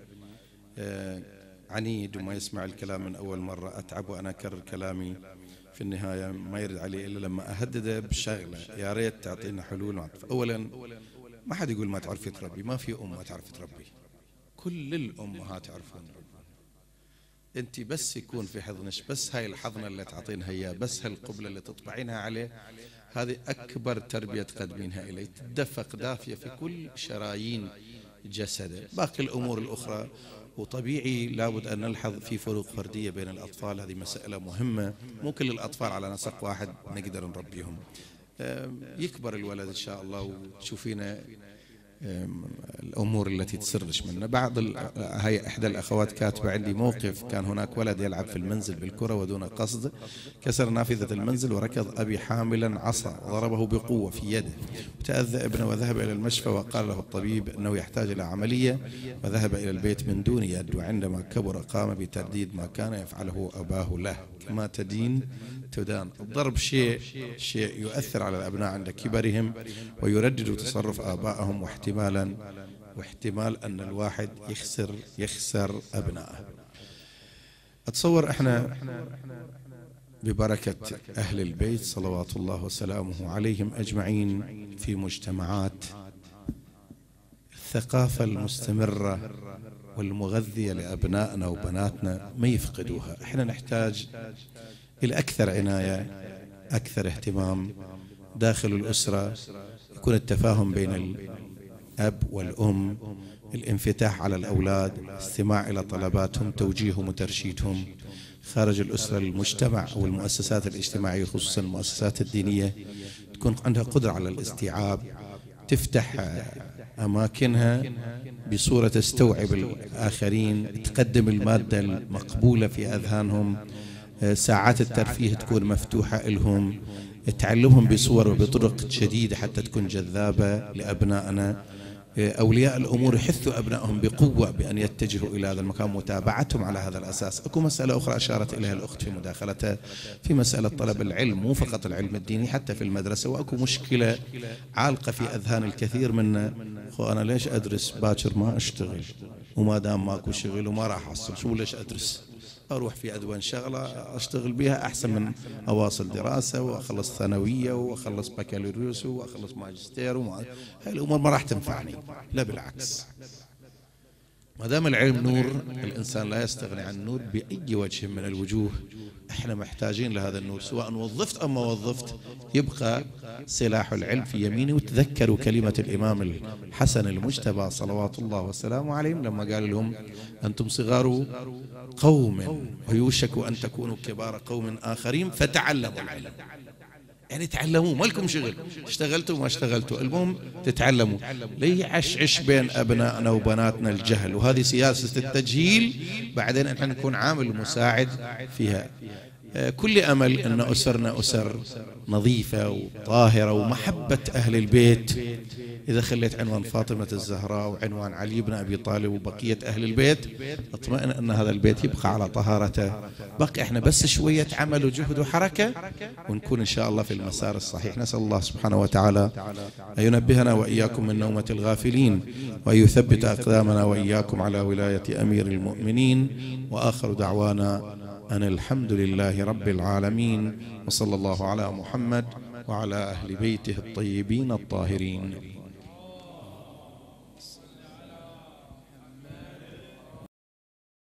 عنيد وما يسمع الكلام من أول مرة أتعب وأنا أكرر كلامي في النهاية ما يرد علي إلا لما أهدده بشغلة يا ريت تعطينا حلول. أولا ما حد يقول ما تعرفي تربي ما في أم ما تعرف تربي كل الأمهات يعرفون ربنا أنت بس يكون في حضنش بس هاي الحضنة اللي تعطينها إياه بس هالقبلة اللي تطبعينها عليه هذه أكبر تربية تقدمينها إليه تدفق دافية في كل شرايين جسده. باقي الأمور الأخرى وطبيعي لابد أن نلحظ في فروق فردية بين الأطفال هذه مسألة مهمة مو كل الأطفال على نسق واحد نقدر نربيهم. يكبر الولد إن شاء الله وتشوفينا الأمور التي تصرش منه. بعض هاي إحدى الأخوات كاتبة عندي موقف كان هناك ولد يلعب في المنزل بالكرة ودون قصد كسر نافذة المنزل وركض أبي حاملا عصا ضربه بقوة في يده وتأذى ابنه وذهب إلى المشفى وقال له الطبيب أنه يحتاج إلى عملية وذهب إلى البيت من دون يد وعندما كبر قام بترديد ما كان يفعله أباه له كما تدين تدان. الضرب شيء شيء يؤثر على الأبناء عند كبرهم ويردد تصرف آبائهم واحتمالا واحتمال أن الواحد يخسر يخسر أبنائه. أتصور إحنا ببركة أهل البيت صلوات الله وسلامه عليهم أجمعين في مجتمعات الثقافة المستمرة والمغذية لأبنائنا وبناتنا ما يفقدوها. إحنا نحتاج إلى أكثر عناية أكثر اهتمام داخل الأسرة يكون التفاهم بين الأب والأم الانفتاح على الأولاد الاستماع إلى طلباتهم توجيههم وترشيدهم خارج الأسرة المجتمع والمؤسسات الاجتماعية خصوصا المؤسسات الدينية تكون عندها قدرة على الاستيعاب، تفتح أماكنها بصورة تستوعب الآخرين، تقدم المادة المقبولة في أذهانهم، ساعات الترفيه تكون مفتوحة لهم، تعلمهم بصور وبطرق جديدة حتى تكون جذابة لأبنائنا. أولياء الأمور يحثوا أبنائهم بقوة بأن يتجهوا إلى هذا المكان، متابعتهم على هذا الأساس. أكو مسألة أخرى أشارت إليها الأخت في مداخلتها في مسألة طلب العلم، مو فقط العلم الديني حتى في المدرسة. وأكو مشكلة عالقة في أذهان الكثير منا، خو أنا ليش أدرس باكر ما أشتغل، وما دام ماكو شغل وما راح أحصل شو ليش أدرس، أروح في أدوان شغلة أشتغل بها أحسن من أواصل دراسة وأخلص ثانوية وأخلص بكالوريوس وأخلص ماجستير وما هاي الأمور ما راح تنفعني. لا بالعكس، ما دام العلم نور الإنسان لا يستغني عن النور بأي وجه من الوجوه. احنا محتاجين لهذا النور سواء وظفت أو ما وظفت، يبقى سلاح العلم في يميني. وتذكروا كلمة الإمام الحسن المجتبى صلوات الله وسلامه عليه لما قال لهم أنتم صغار قوم ويوشك أن تكونوا كبار قوم آخرين فتعلموا العلم. يعني تعلموا، ما لكم شغل، اشتغلتوا ما اشتغلتوا، المهم تتعلموا. ليه عشعش بين أبنائنا وبناتنا الجهل، وهذه سياسة التجهيل بعدين احنا نكون عامل مساعد فيها. كل أمل أن أسرنا أسر نظيفة وطاهرة ومحبة أهل البيت. إذا خليت عنوان فاطمة الزهراء وعنوان علي بن أبي طالب وبقية أهل البيت، اطمئن أن هذا البيت يبقى على طهارته. بقى إحنا بس شوية عمل وجهد وحركة ونكون إن شاء الله في المسار الصحيح. نسأل الله سبحانه وتعالى أن ينبهنا وإياكم من نومة الغافلين، وأن يثبت أقدامنا وإياكم على ولاية أمير المؤمنين. وآخر دعوانا أن الحمد لله رب العالمين، وصلى الله على محمد وعلى أهل بيته الطيبين الطاهرين.